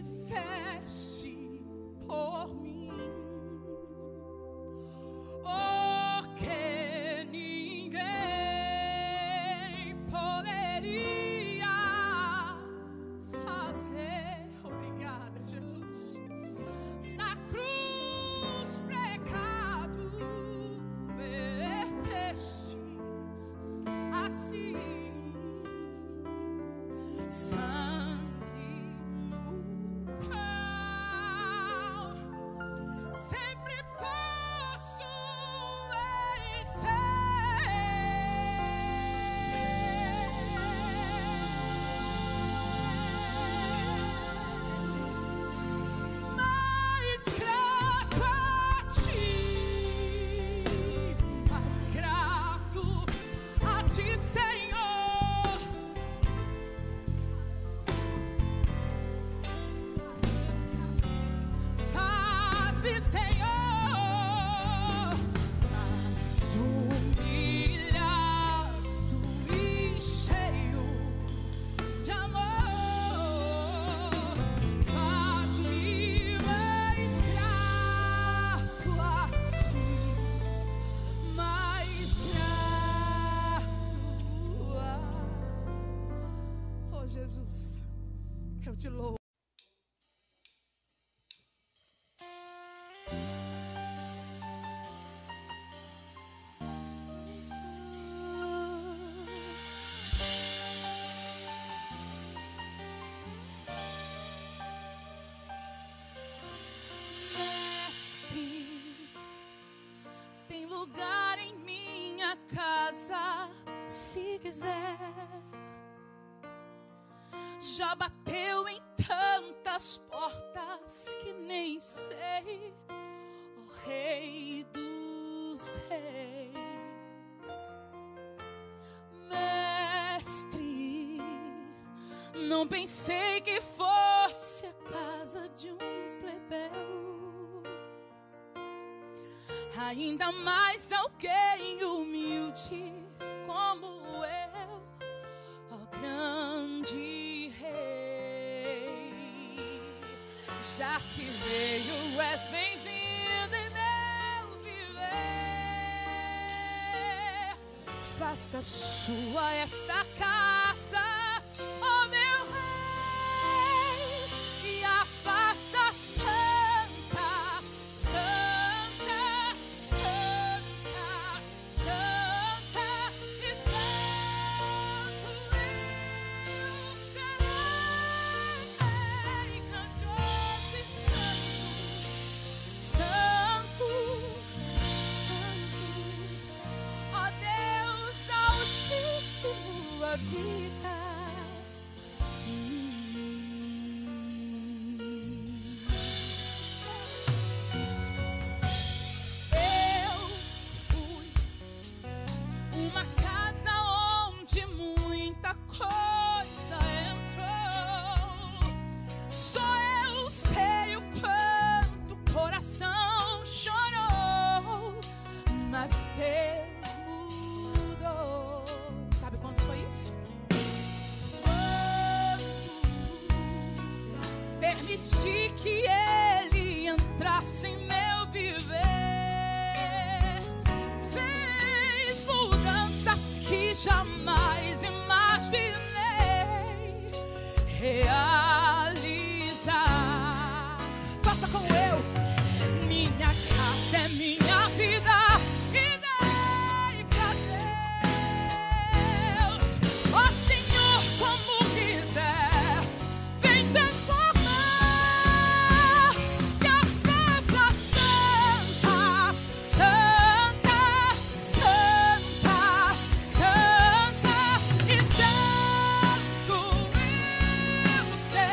fizeste por mim, o que ninguém poderia fazer. Obrigada, Jesus. Na cruz, pecado vertestes, assim sangue no pau, sempre posso mais grato a ti, Senhor. Faz-me, Senhor, mais humilhado e cheio de amor. Faz-me mais grato a ti, mais grato a... Oh, Jesus, eu te louvo. Tem lugar em minha casa, se quiser. Já bateu em tantas portas que nem sei, ó Rei dos Reis. Mestre, não pensei que fosse a casa de um plebeu, ainda mais alguém humilde como eu, ó grande Rei. Já que veio, és bem-vindo em meu viver. Faça sua esta casa, ó meu Rei, e a faça santa, santa, santa, santa e santo eu serei, grandioso e santo, santo, ó Deus Altíssimo, habita. Eu fui uma casa onde muita coisa entrou. Só eu sei o quanto o coração chorou, mas Deus mudou. Sabe quanto foi isso? Quando permiti que Ele entrasse em meu viver, fez mudanças que jamais imaginei realizar. Faça como eu. Minha casa é minha vida e dei pra Deus. Ó Senhor, como quiser, vem transformar e a faça santa, santa, santa, santa e santo eu serei.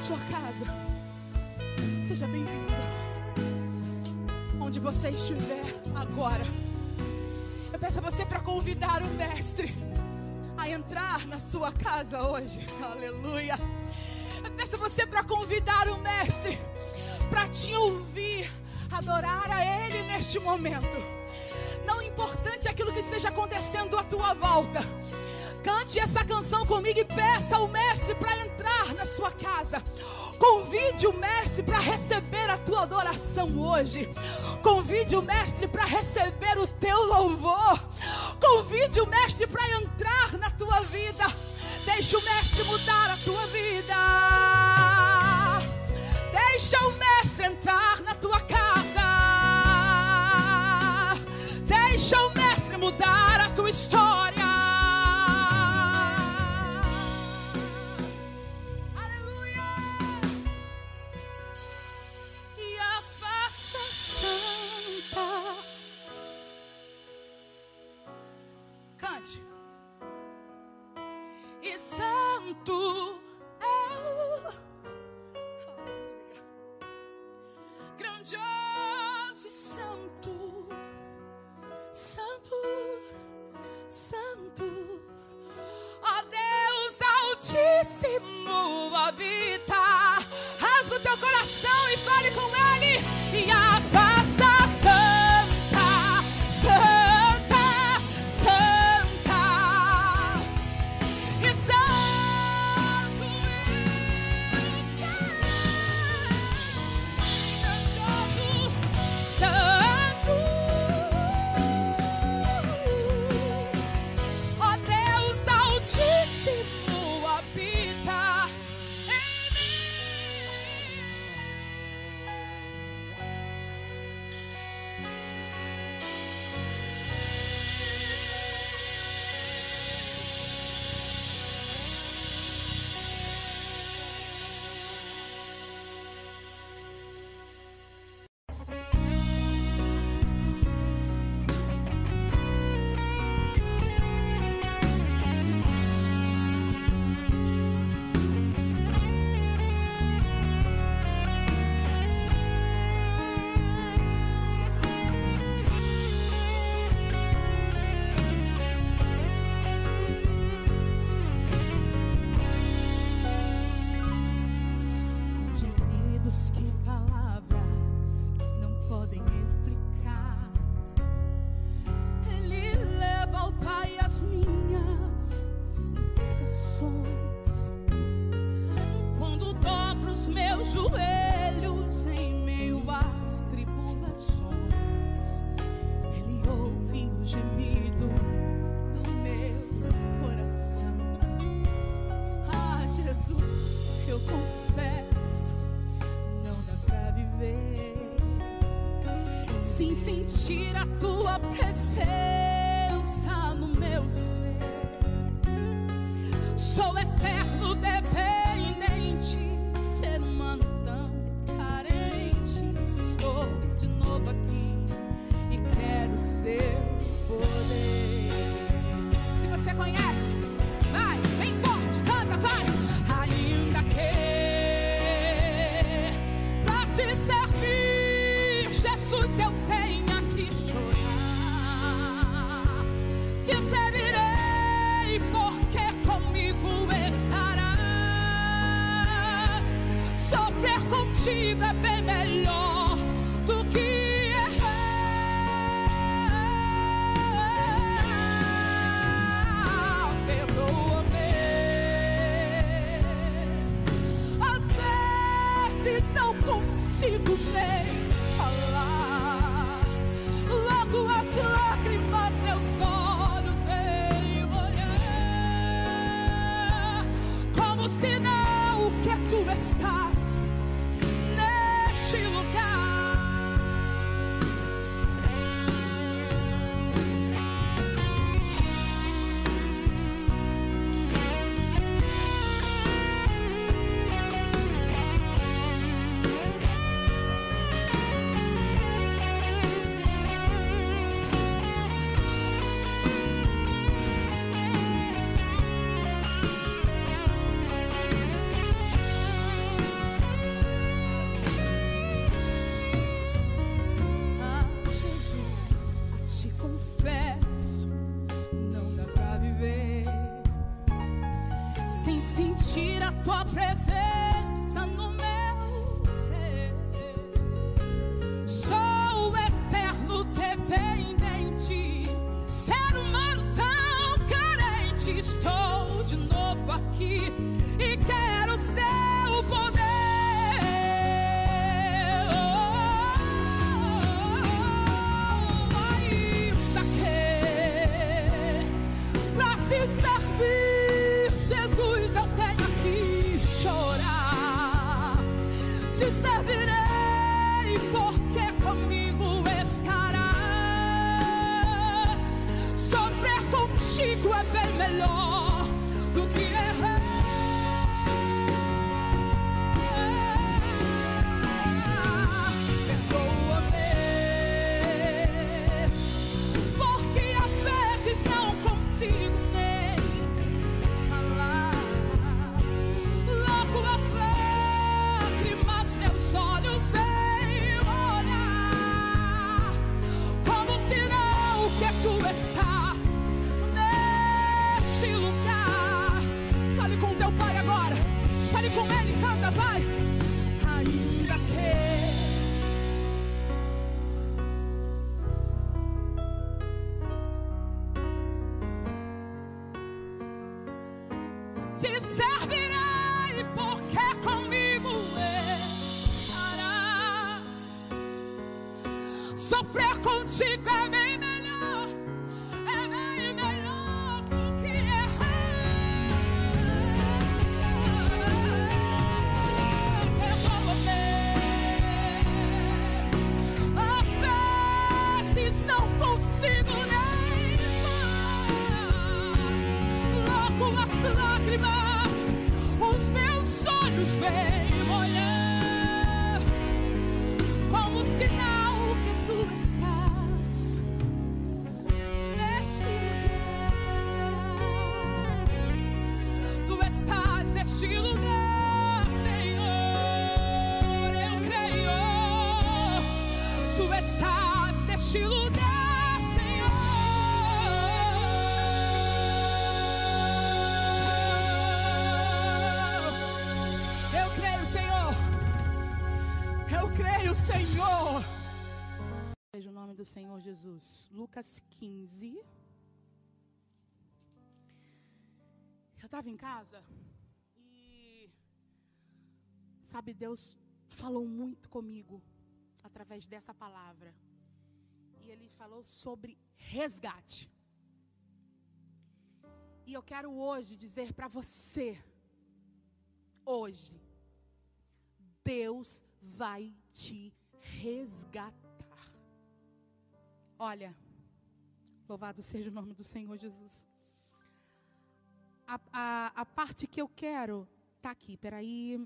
sua casa, seja bem-vinda. Onde você estiver agora, eu peço a você para convidar o Mestre a entrar na sua casa hoje. Aleluia. Eu peço a você para convidar o Mestre para te ouvir, adorar a Ele neste momento. Não importante aquilo que esteja acontecendo à tua volta, cante essa canção comigo e peça ao Mestre para entrar na sua casa. Convide o Mestre para receber a tua adoração hoje. Convide o Mestre para receber o teu louvor. Convide o Mestre para entrar na tua vida. Deixa o Mestre mudar a tua vida. Deixa o Mestre entrar na tua casa. Deixa o Mestre mudar a tua história. E santo é o grandioso e santo, santo, santo, ó Deus Altíssimo habita. Rasga o teu coração e fale com Ele e a faça santa, santa, santa. E santo grandioso, santo, ó Deus Altíssimo habita em mim. Gemidos que palavras não podem explicar. Ele leva ao Pai as minhas intercessões. Quando dobro os meus joelhos em meio às tribulações, Ele ouve o gemido do meu coração. Ah, Jesus, eu confesso, não dá pra viver sem sentir a tua presença no meu ser. Sou eterno dependente, ser humano tão carente. Estou de novo aqui e quero seu poder. Se você conhece, vai, bem forte, canta, vai. Ainda que pra te servir, Jesus, eu tenha que chorar, te servirei porque comigo estarás. Sofrer contigo é bem melhor do que errar. Perdoa-me, às vezes não consigo nem falar. Logo as lágrimas meus olhos vêm olhar, como sinal que tu estás neste lugar. a tua presença no meu ser. Sou eterno dependente, ser humano tão carente. Estou de novo aqui e quero seu poder. Jesus, eu tenho que chorar. Te servirei, porque comigo estarás. Sofrer contigo é bem melhor do que errar. Perdoa-me, porque às vezes não consigo estás neste lugar. Fale com teu pai agora. Fale com ele, canta, vai. Ainda que te servirei, porque comigo estarás. Sofrer contigo é bem melhor. Lágrimas, os meus olhos vêm molhar, como sinal que tu estás neste lugar. Tu estás neste lugar, Senhor, eu creio. Tu estás neste lugar. Senhor, seja o nome do Senhor Jesus. Lucas 15. Eu estava em casa e, sabe, Deus falou muito comigo através dessa palavra. E Ele falou sobre resgate. E eu quero hoje dizer para você, hoje, Deus vai te resgatar. Olha, louvado seja o nome do Senhor Jesus. A parte que eu quero tá aqui, peraí.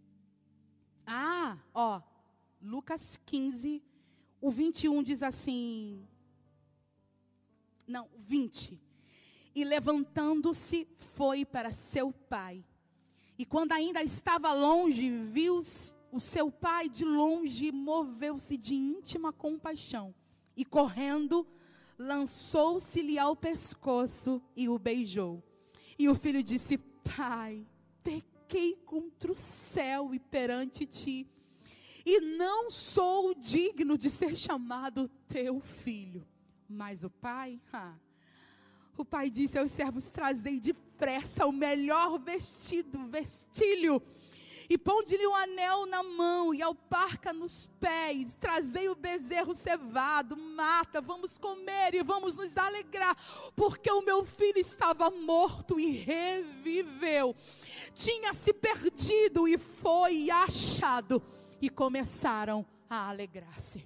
Lucas 15, o 21 diz assim. Não, 20. E levantando-se, foi para seu pai. E quando ainda estava longe, viu o seu pai de longe, moveu-se de íntima compaixão. E correndo, lançou-se-lhe ao pescoço e o beijou. E o filho disse: Pai, pequei contra o céu e perante ti, e não sou digno de ser chamado teu filho. Mas o pai disse aos servos: trazei depressa o melhor vestilho, e ponde-lhe um anel na mão e alparca nos pés. Trazei o bezerro cevado, mata, vamos comer e vamos nos alegrar, porque o meu filho estava morto e reviveu, tinha se perdido e foi achado. E começaram a alegrar-se.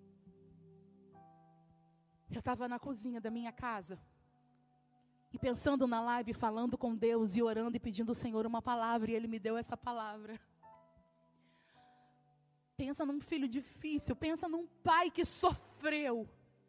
Eu estava na cozinha da minha casa e pensando na live, falando com Deus e orando e pedindo ao Senhor uma palavra, e Ele me deu essa palavra. Pensa num filho difícil, pensa num pai que sofreu.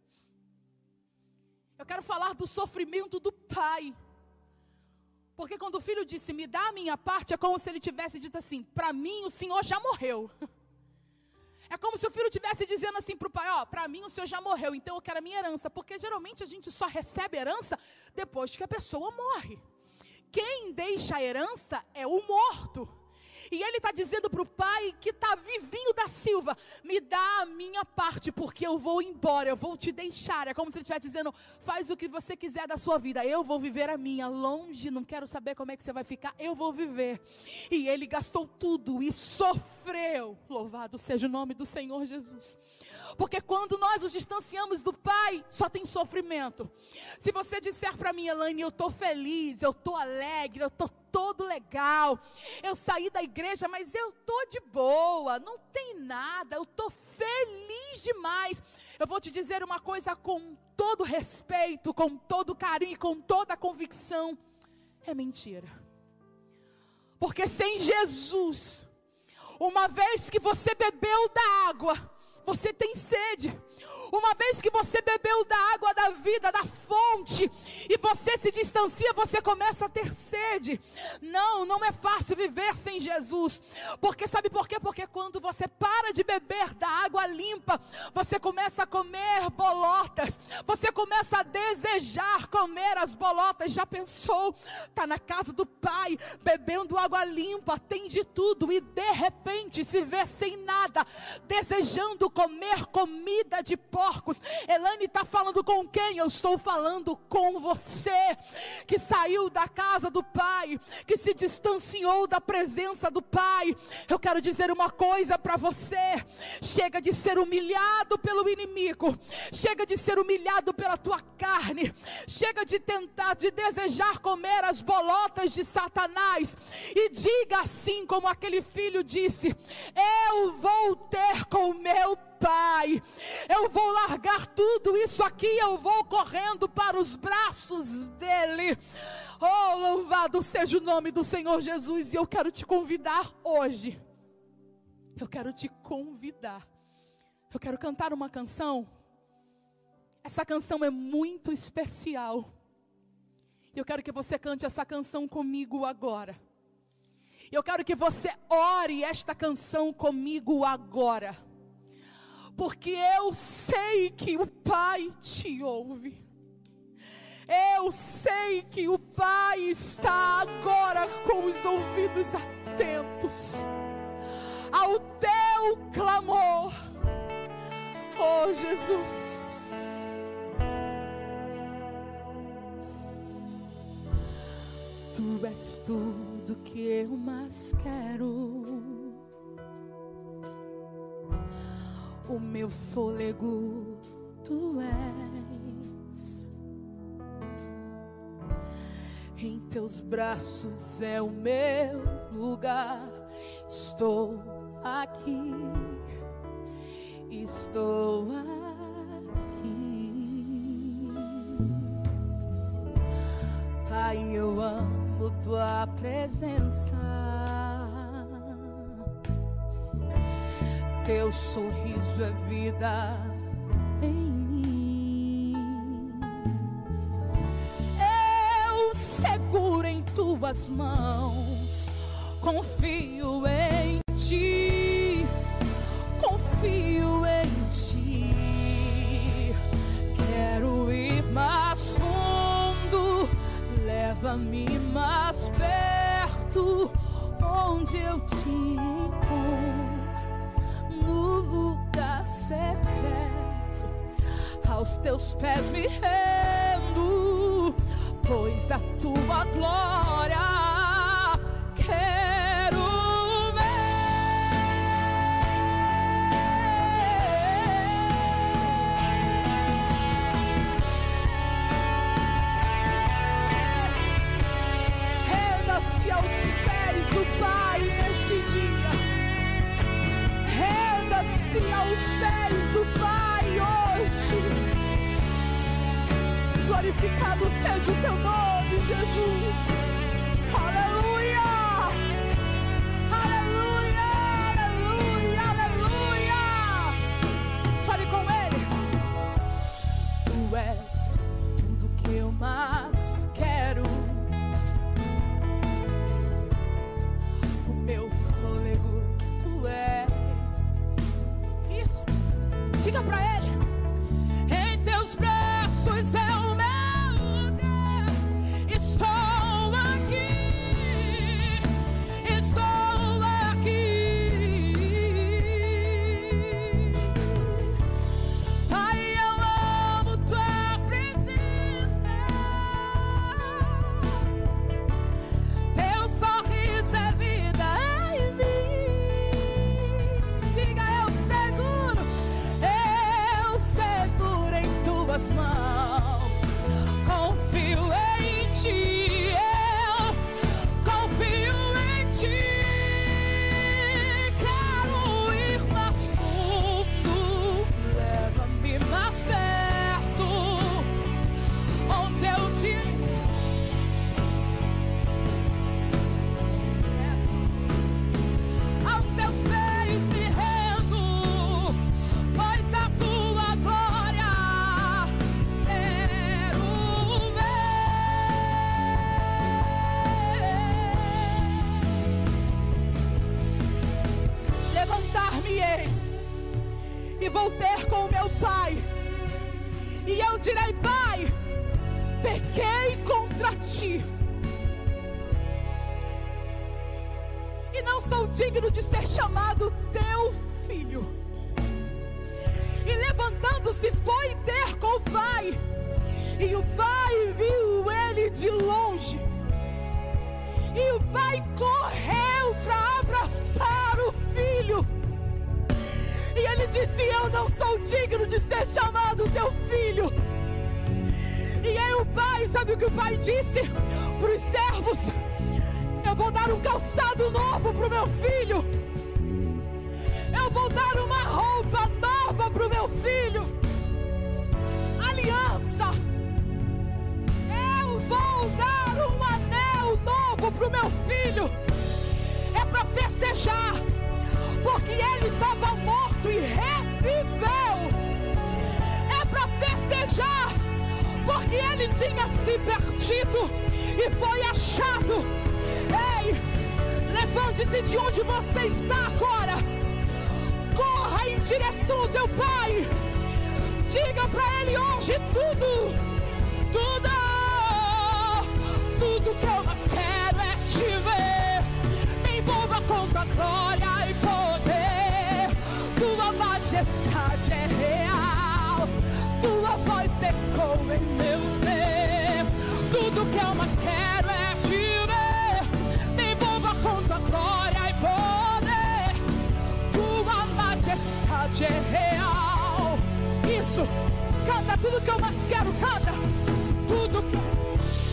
Eu quero falar do sofrimento do pai. Porque quando o filho disse: me dá a minha parte, é como se ele tivesse dito assim: para mim o Senhor já morreu. É como se o filho estivesse dizendo assim para o pai: ó, para mim o Senhor já morreu, então eu quero a minha herança. Porque geralmente a gente só recebe herança depois que a pessoa morre. quem deixa a herança é o morto. E ele está dizendo para o pai que está vivinho da Silva: me dá a minha parte, porque eu vou embora, eu vou te deixar. É como se ele estivesse dizendo: faz o que você quiser da sua vida, eu vou viver a minha, longe, não quero saber como é que você vai ficar, eu vou viver. E ele gastou tudo e sofreu. Louvado seja o nome do Senhor Jesus. Porque quando nós nos distanciamos do pai, só tem sofrimento. Se você disser para mim: Elaine, eu estou feliz, eu estou alegre, eu estou todo legal, eu saí da igreja, mas eu estou de boa, não tem nada, eu estou feliz demais. Eu vou te dizer uma coisa com todo respeito, com todo carinho, com toda convicção: é mentira. Porque sem Jesus, uma vez que você bebeu da água, você tem sede. Uma vez que você bebeu da água da vida, da fonte, e você se distancia, você começa a ter sede. Não é fácil viver sem Jesus. Porque sabe por quê? Porque quando você para de beber da água limpa, você começa a comer bolotas. Você começa a desejar comer as bolotas. Já pensou? Está na casa do pai, bebendo água limpa, tem de tudo, e de repente se vê sem nada, desejando comer comida de porcos. Elaine está falando com quem? Eu estou falando com você, que saiu da casa do pai, que se distanciou da presença do pai. Eu quero dizer uma coisa para você: chega de ser humilhado pelo inimigo, chega de ser humilhado pela tua carne, chega de tentar, de desejar comer as bolotas de Satanás, e diga assim como aquele filho disse: eu vou ter com o meu pai, eu vou largar tudo isso aqui, eu vou correndo para os braços dele. Oh, louvado seja o nome do Senhor Jesus. E eu quero te convidar hoje, eu quero te convidar, eu quero cantar uma canção. Essa canção é muito especial, e eu quero que você cante essa canção comigo agora. Eu quero que você ore esta canção comigo agora, porque eu sei que o Pai te ouve. Eu sei que o Pai está agora com os ouvidos atentos ao teu clamor. Oh, Jesus. Tu és tudo que eu mais quero. O meu fôlego tu és. Em teus braços é o meu lugar. Estou aqui, estou aqui. Pai, eu amo tua presença. Teu sorriso é vida em mim. Eu seguro em tuas mãos, confio em ti, confio em ti. Quero ir mais fundo, leva-me mais perto, onde eu te encontro. No lugar secreto, aos teus pés me rendo, pois a tua glória quero ver. Renda-se aos pés do Pai neste dia. Renda-se aos pés do Pai hoje. Glorificado seja o teu nome, Jesus. Aleluia, aleluia, aleluia, aleluia. Fale com Ele. Tu és tudo que eu mais quero. O meu fôlego tu és. Diga pra Ele: em teus braços é o meu lugar. Estou aqui. e vou ter com o meu pai. E eu direi: Pai, pequei contra ti, e não sou digno de ser chamado teu filho. E levantando-se foi ter com o pai, e o pai viu ele de longe, e o pai correu para abraçar o filho. E ele disse: eu não sou digno de ser chamado teu filho. E aí o pai, sabe o que o pai disse para os servos? Eu vou dar um calçado novo para o meu filho. Eu vou dar uma roupa nova para o meu filho. Aliança. Eu vou dar um anel novo para o meu filho. É para festejar, porque ele estava morto e reviveu. É para festejar, porque ele tinha se perdido e foi achado. Ei, levante-se de onde você está agora. Corra em direção ao teu pai. Diga para ele hoje tudo que eu mais quero é te ver. Me envolva com tua glória e poder. Tua majestade é real. Tua voz ecoa em meu ser. Tudo que eu mais quero é te ver. Me envolva com tua glória e poder. Tua majestade é real. Isso, canta tudo que eu mais quero, canta. Tudo que eu...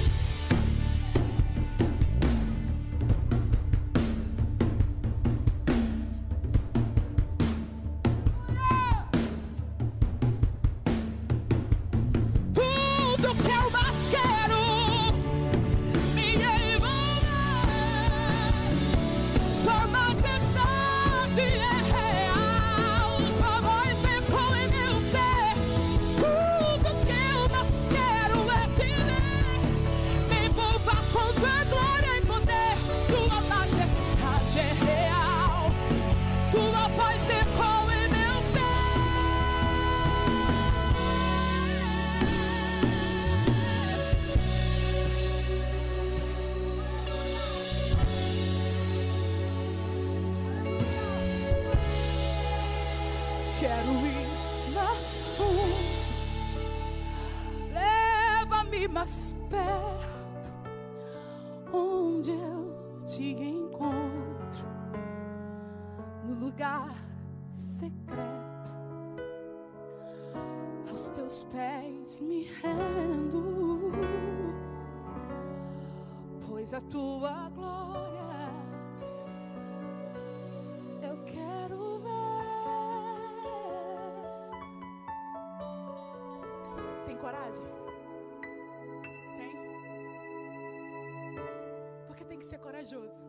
mais perto, onde eu te encontro, no lugar secreto, aos teus pés me rendo, pois a tua glória eu quero ver. Tem coragem? Tem que ser corajoso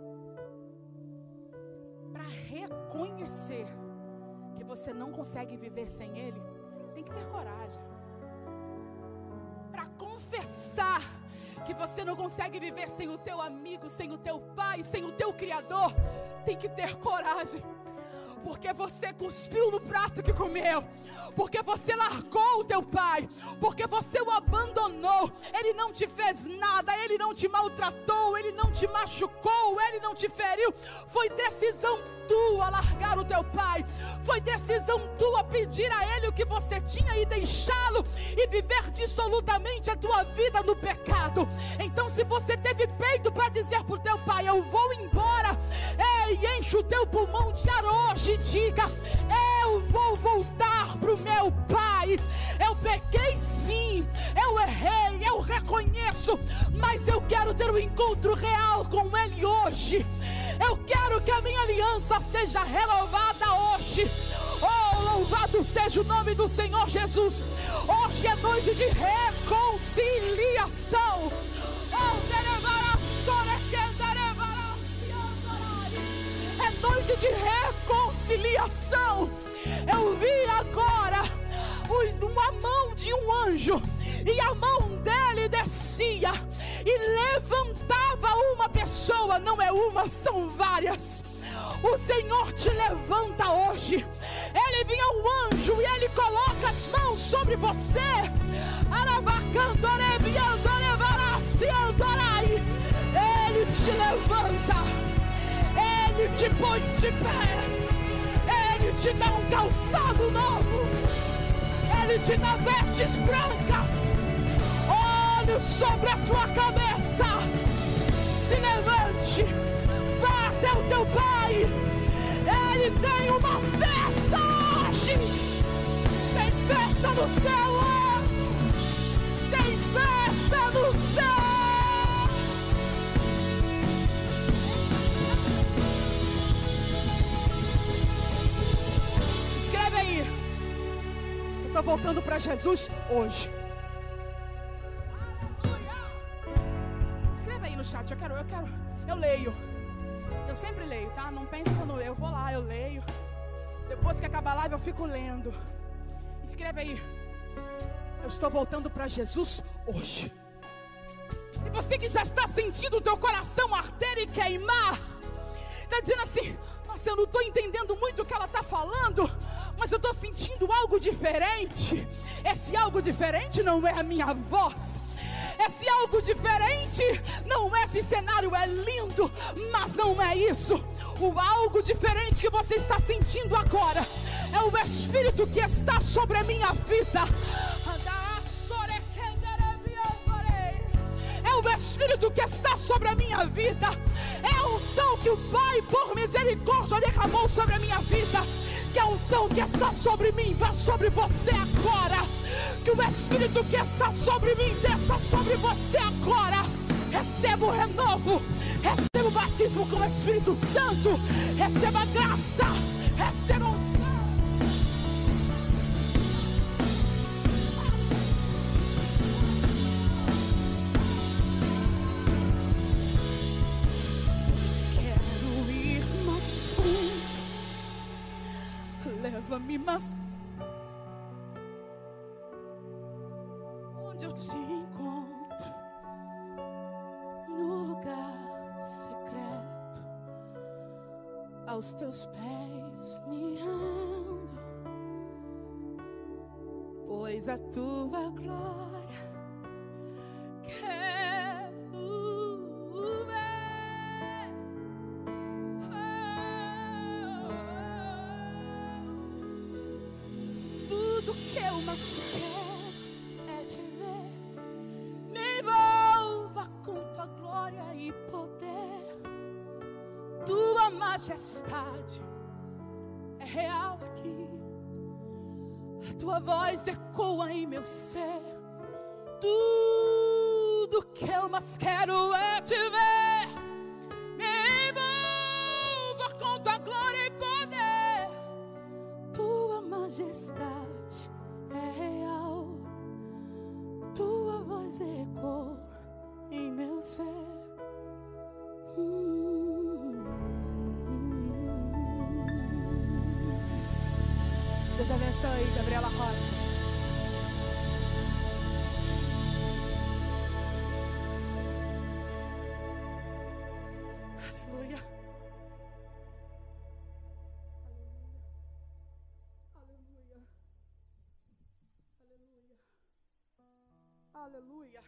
para reconhecer que você não consegue viver sem Ele. Tem que ter coragem para confessar que você não consegue viver sem o teu amigo, sem o teu pai, sem o teu Criador. Tem que ter coragem, porque você cuspiu no prato que comeu, porque você largou o teu pai, porque você o abandonou. Ele não te fez nada, ele não te maltratou, ele não te machucou, ele não te feriu. Foi decisão tua largar o teu pai, foi decisão tua pedir a ele o que você tinha e deixá-lo e viver dissolutamente a tua vida no pecado. Então, se você teve peito para dizer para o teu pai: eu vou embora, ei, enche o teu pulmão de ar hoje e diga: eu vou voltar para o meu pai. Eu pequei sim, eu errei, eu reconheço, mas eu quero ter um encontro real com ele hoje. Eu quero que a minha aliança seja renovada hoje. Oh, louvado seja o nome do Senhor Jesus. Hoje é noite de reconciliação. É noite de reconciliação. Eu vi agora a mão de um anjo, e a mão dele descia e levantava uma pessoa. Não é uma, são várias. O Senhor te levanta hoje. Ele vinha um anjo sobre você. Ele te levanta, Ele te põe de pé, Ele te dá um calçado novo, Ele te dá vestes brancas, olhos sobre a tua cabeça. Se levante, vá até o teu Pai, Ele tem uma festa hoje. Tem festa no céu, tem festa no céu. Escreve aí, eu estou voltando para Jesus hoje. Escreve aí no chat, eu leio. Eu sempre leio, tá? Não pense que eu vou lá, eu leio. Depois que acabar a live eu fico lendo. Escreve aí, eu estou voltando para Jesus hoje. E você que já está sentindo o teu coração arder e queimar, está dizendo assim: nossa, eu não estou entendendo muito o que ela está falando, mas eu estou sentindo algo diferente. Esse algo diferente não é a minha voz, esse algo diferente não é, esse cenário é lindo, mas não é isso. O algo diferente que você está sentindo agora é o Espírito que está sobre a minha vida. É o Espírito que está sobre a minha vida. É a unção que o Pai, por misericórdia, derramou sobre a minha vida. Que a unção que está sobre mim vá sobre você agora. Que o Espírito que está sobre mim desça sobre você agora. Receba o renovo, receba o batismo com o Espírito Santo, receba a graça, receba a unção. Quero ir mais fundo, leva-me mais. Onde eu te encontro, no lugar secreto, aos teus pés me rendo, pois a tua glória quero ver. Tudo que eu mais quero é te ver. Me envolva com tua glória e poder. Tua majestade é real aqui. A tua voz ecoa em meu ser. Tudo que eu mais quero é te ver. Me envolva com tua glória e poder. Tua majestade é real. Tua voz ecoa em meu ser. Deus abençoe, Gabriela Rocha. Aleluia. Aleluia. Aleluia. Aleluia.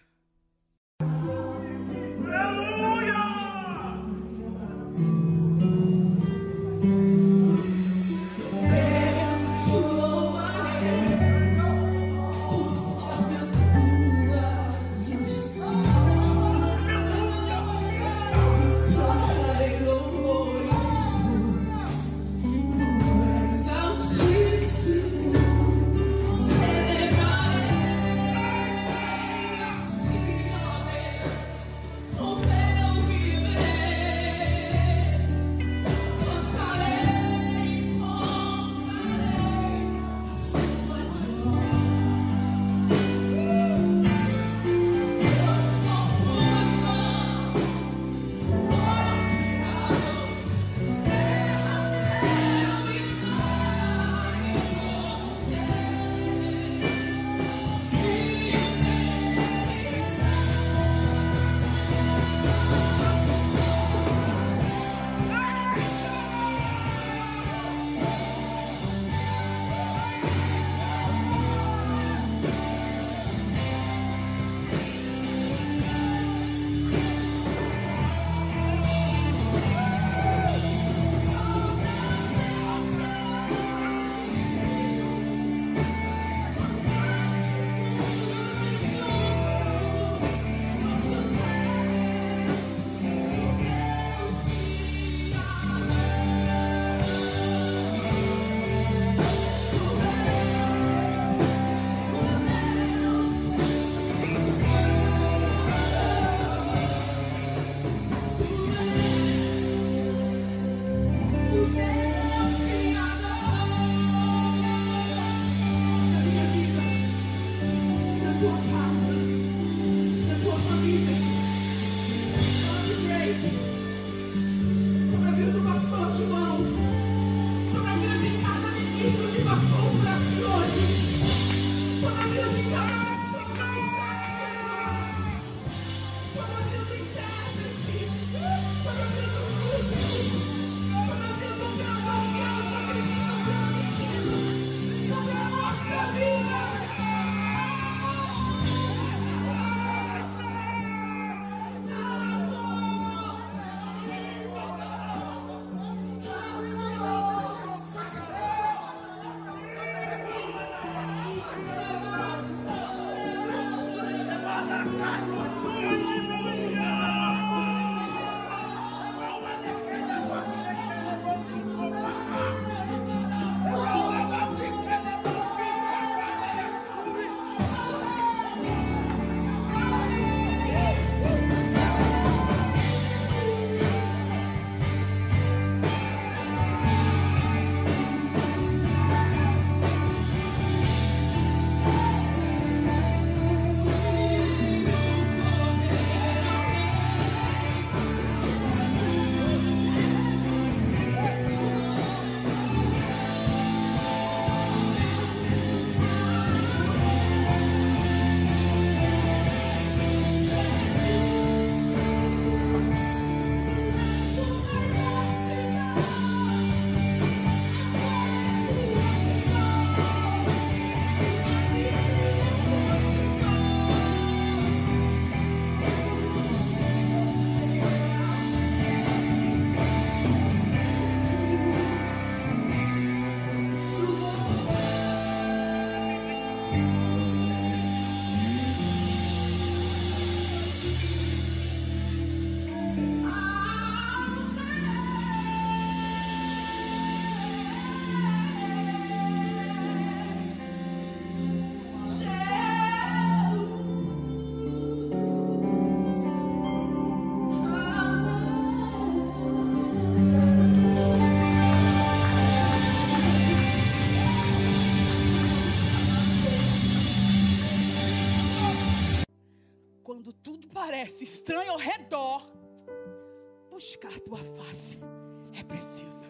Quando tudo parece estranho ao redor, buscar tua face é preciso.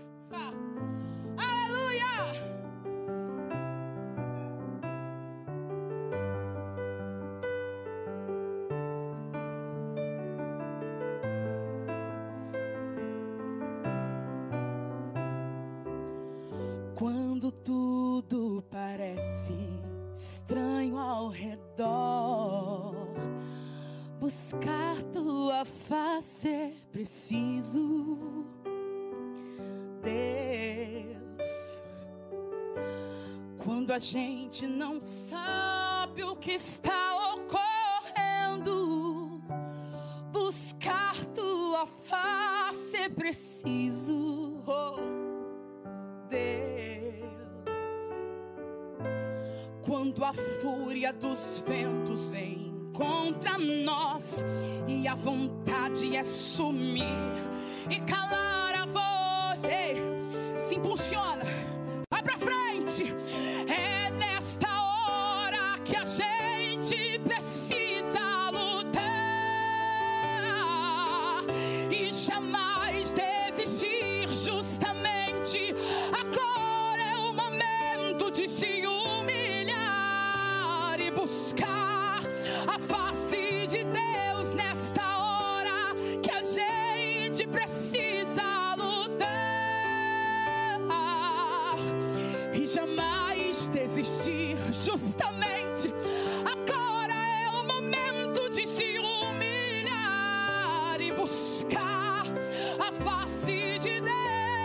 Aleluia! Quando tudo parece estranho ao redor, buscar tua face é preciso, Deus. Quando a gente não sabe o que está ocorrendo, buscar tua face é preciso, Deus. Quando a fúria dos ventos vem contra nós e a vontade é sumir e calar a voz, ei, se impulsiona, vai pra frente. É nesta hora que a gente precisa lutar e jamais desistir. Justamente agora é o momento de se humilhar e buscar a face de Deus. Nesta hora que a gente precisa lutar e jamais desistir. Justamente agora é o momento de se humilhar e buscar a face de Deus.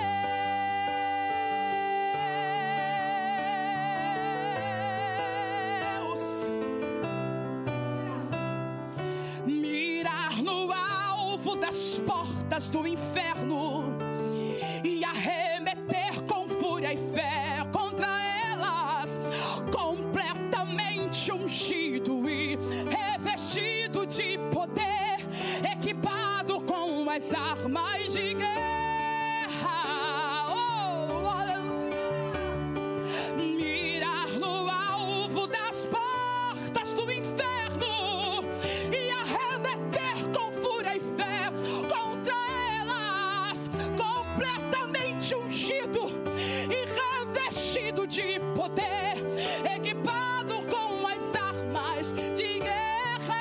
Mirar no alvo das portas do inferno e arremeter com fúria e fé contra elas, completamente ungido e revestido de poder, equipado com as armas de guerra. Oh, aleluia. Mirar no alvo das portas do inferno e arremeter com fúria e fé contra elas, completamente ungido e revestido de poder, equipado com as armas de guerra.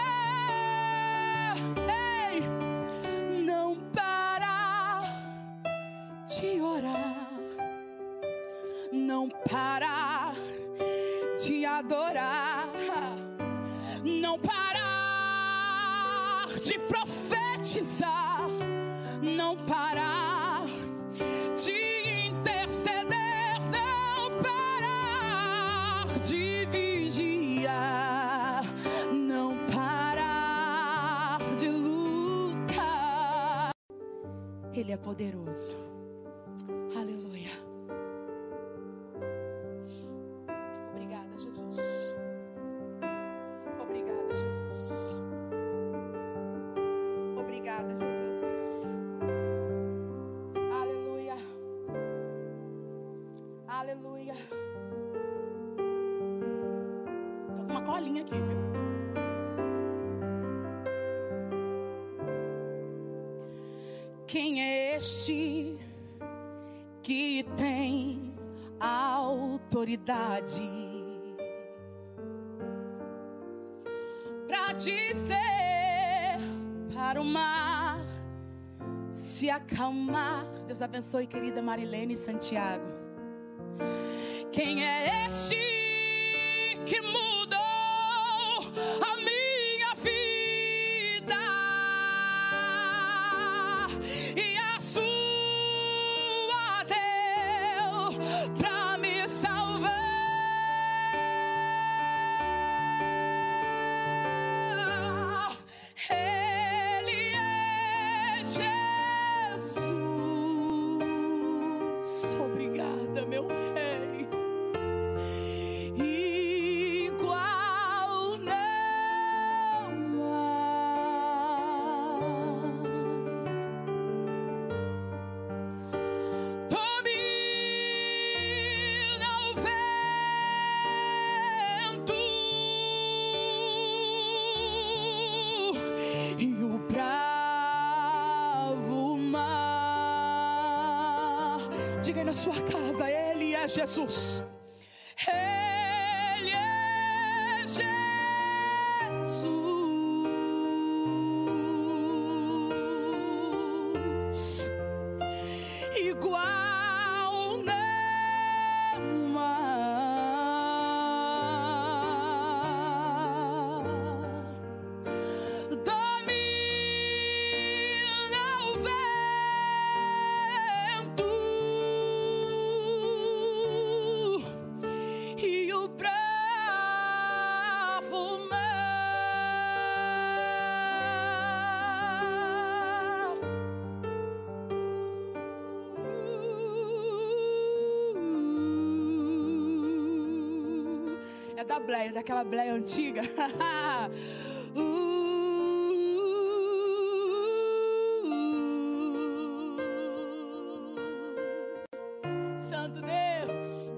Ei, não parar de orar, não parar de adorar, não parar de profetizar, não parar de interceder, não parar de vigiar, não parar de lutar. Ele é poderoso. Aleluia. Obrigada, Jesus. Obrigada, Jesus. Obrigada, Jesus. Aleluia. Aleluia. Tô com uma colinha aqui, viu? Quem é este que tem autoridade pra dizer para o mar se acalmar? Deus abençoe, querida Marilene Santiago. Quem é este que mudou a minha vida e a sua deu pra me salvar? Ele é Jesus. Obrigada, meu Rei. E Diga aí na sua casa: Ele é Jesus. Ele é Jesus. Igual não há. Domina o vento e o bravo mar. É da bleia, daquela bleia antiga. Santo Deus.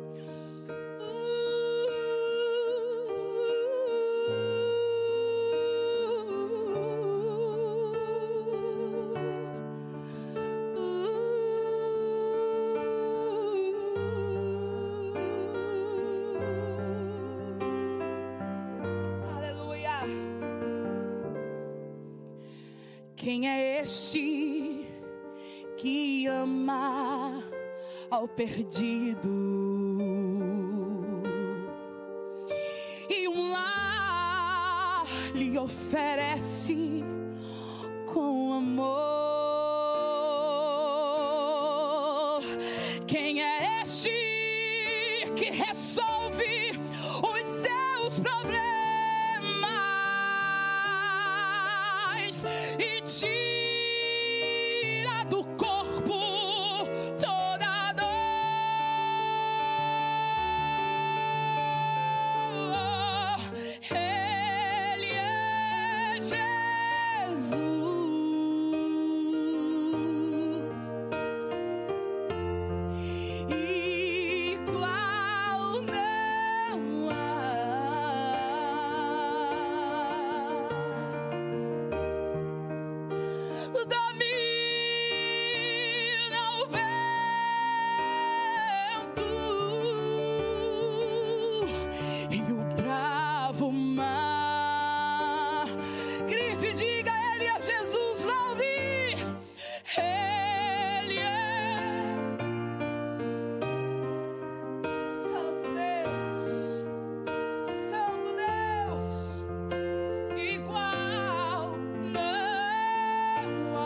Aleluia. Quem é este que ama ao perdido e um lar lhe oferece com amor? Quem é este que resolve os seus problemas e tira do corpo toda dor? Ele é Jesus. Igual não há. Domina o vento e o bravo mar. Grite e diga: Ele é Jesus. Louve. Ele é Santo Deus. Santo Deus. Igual não há.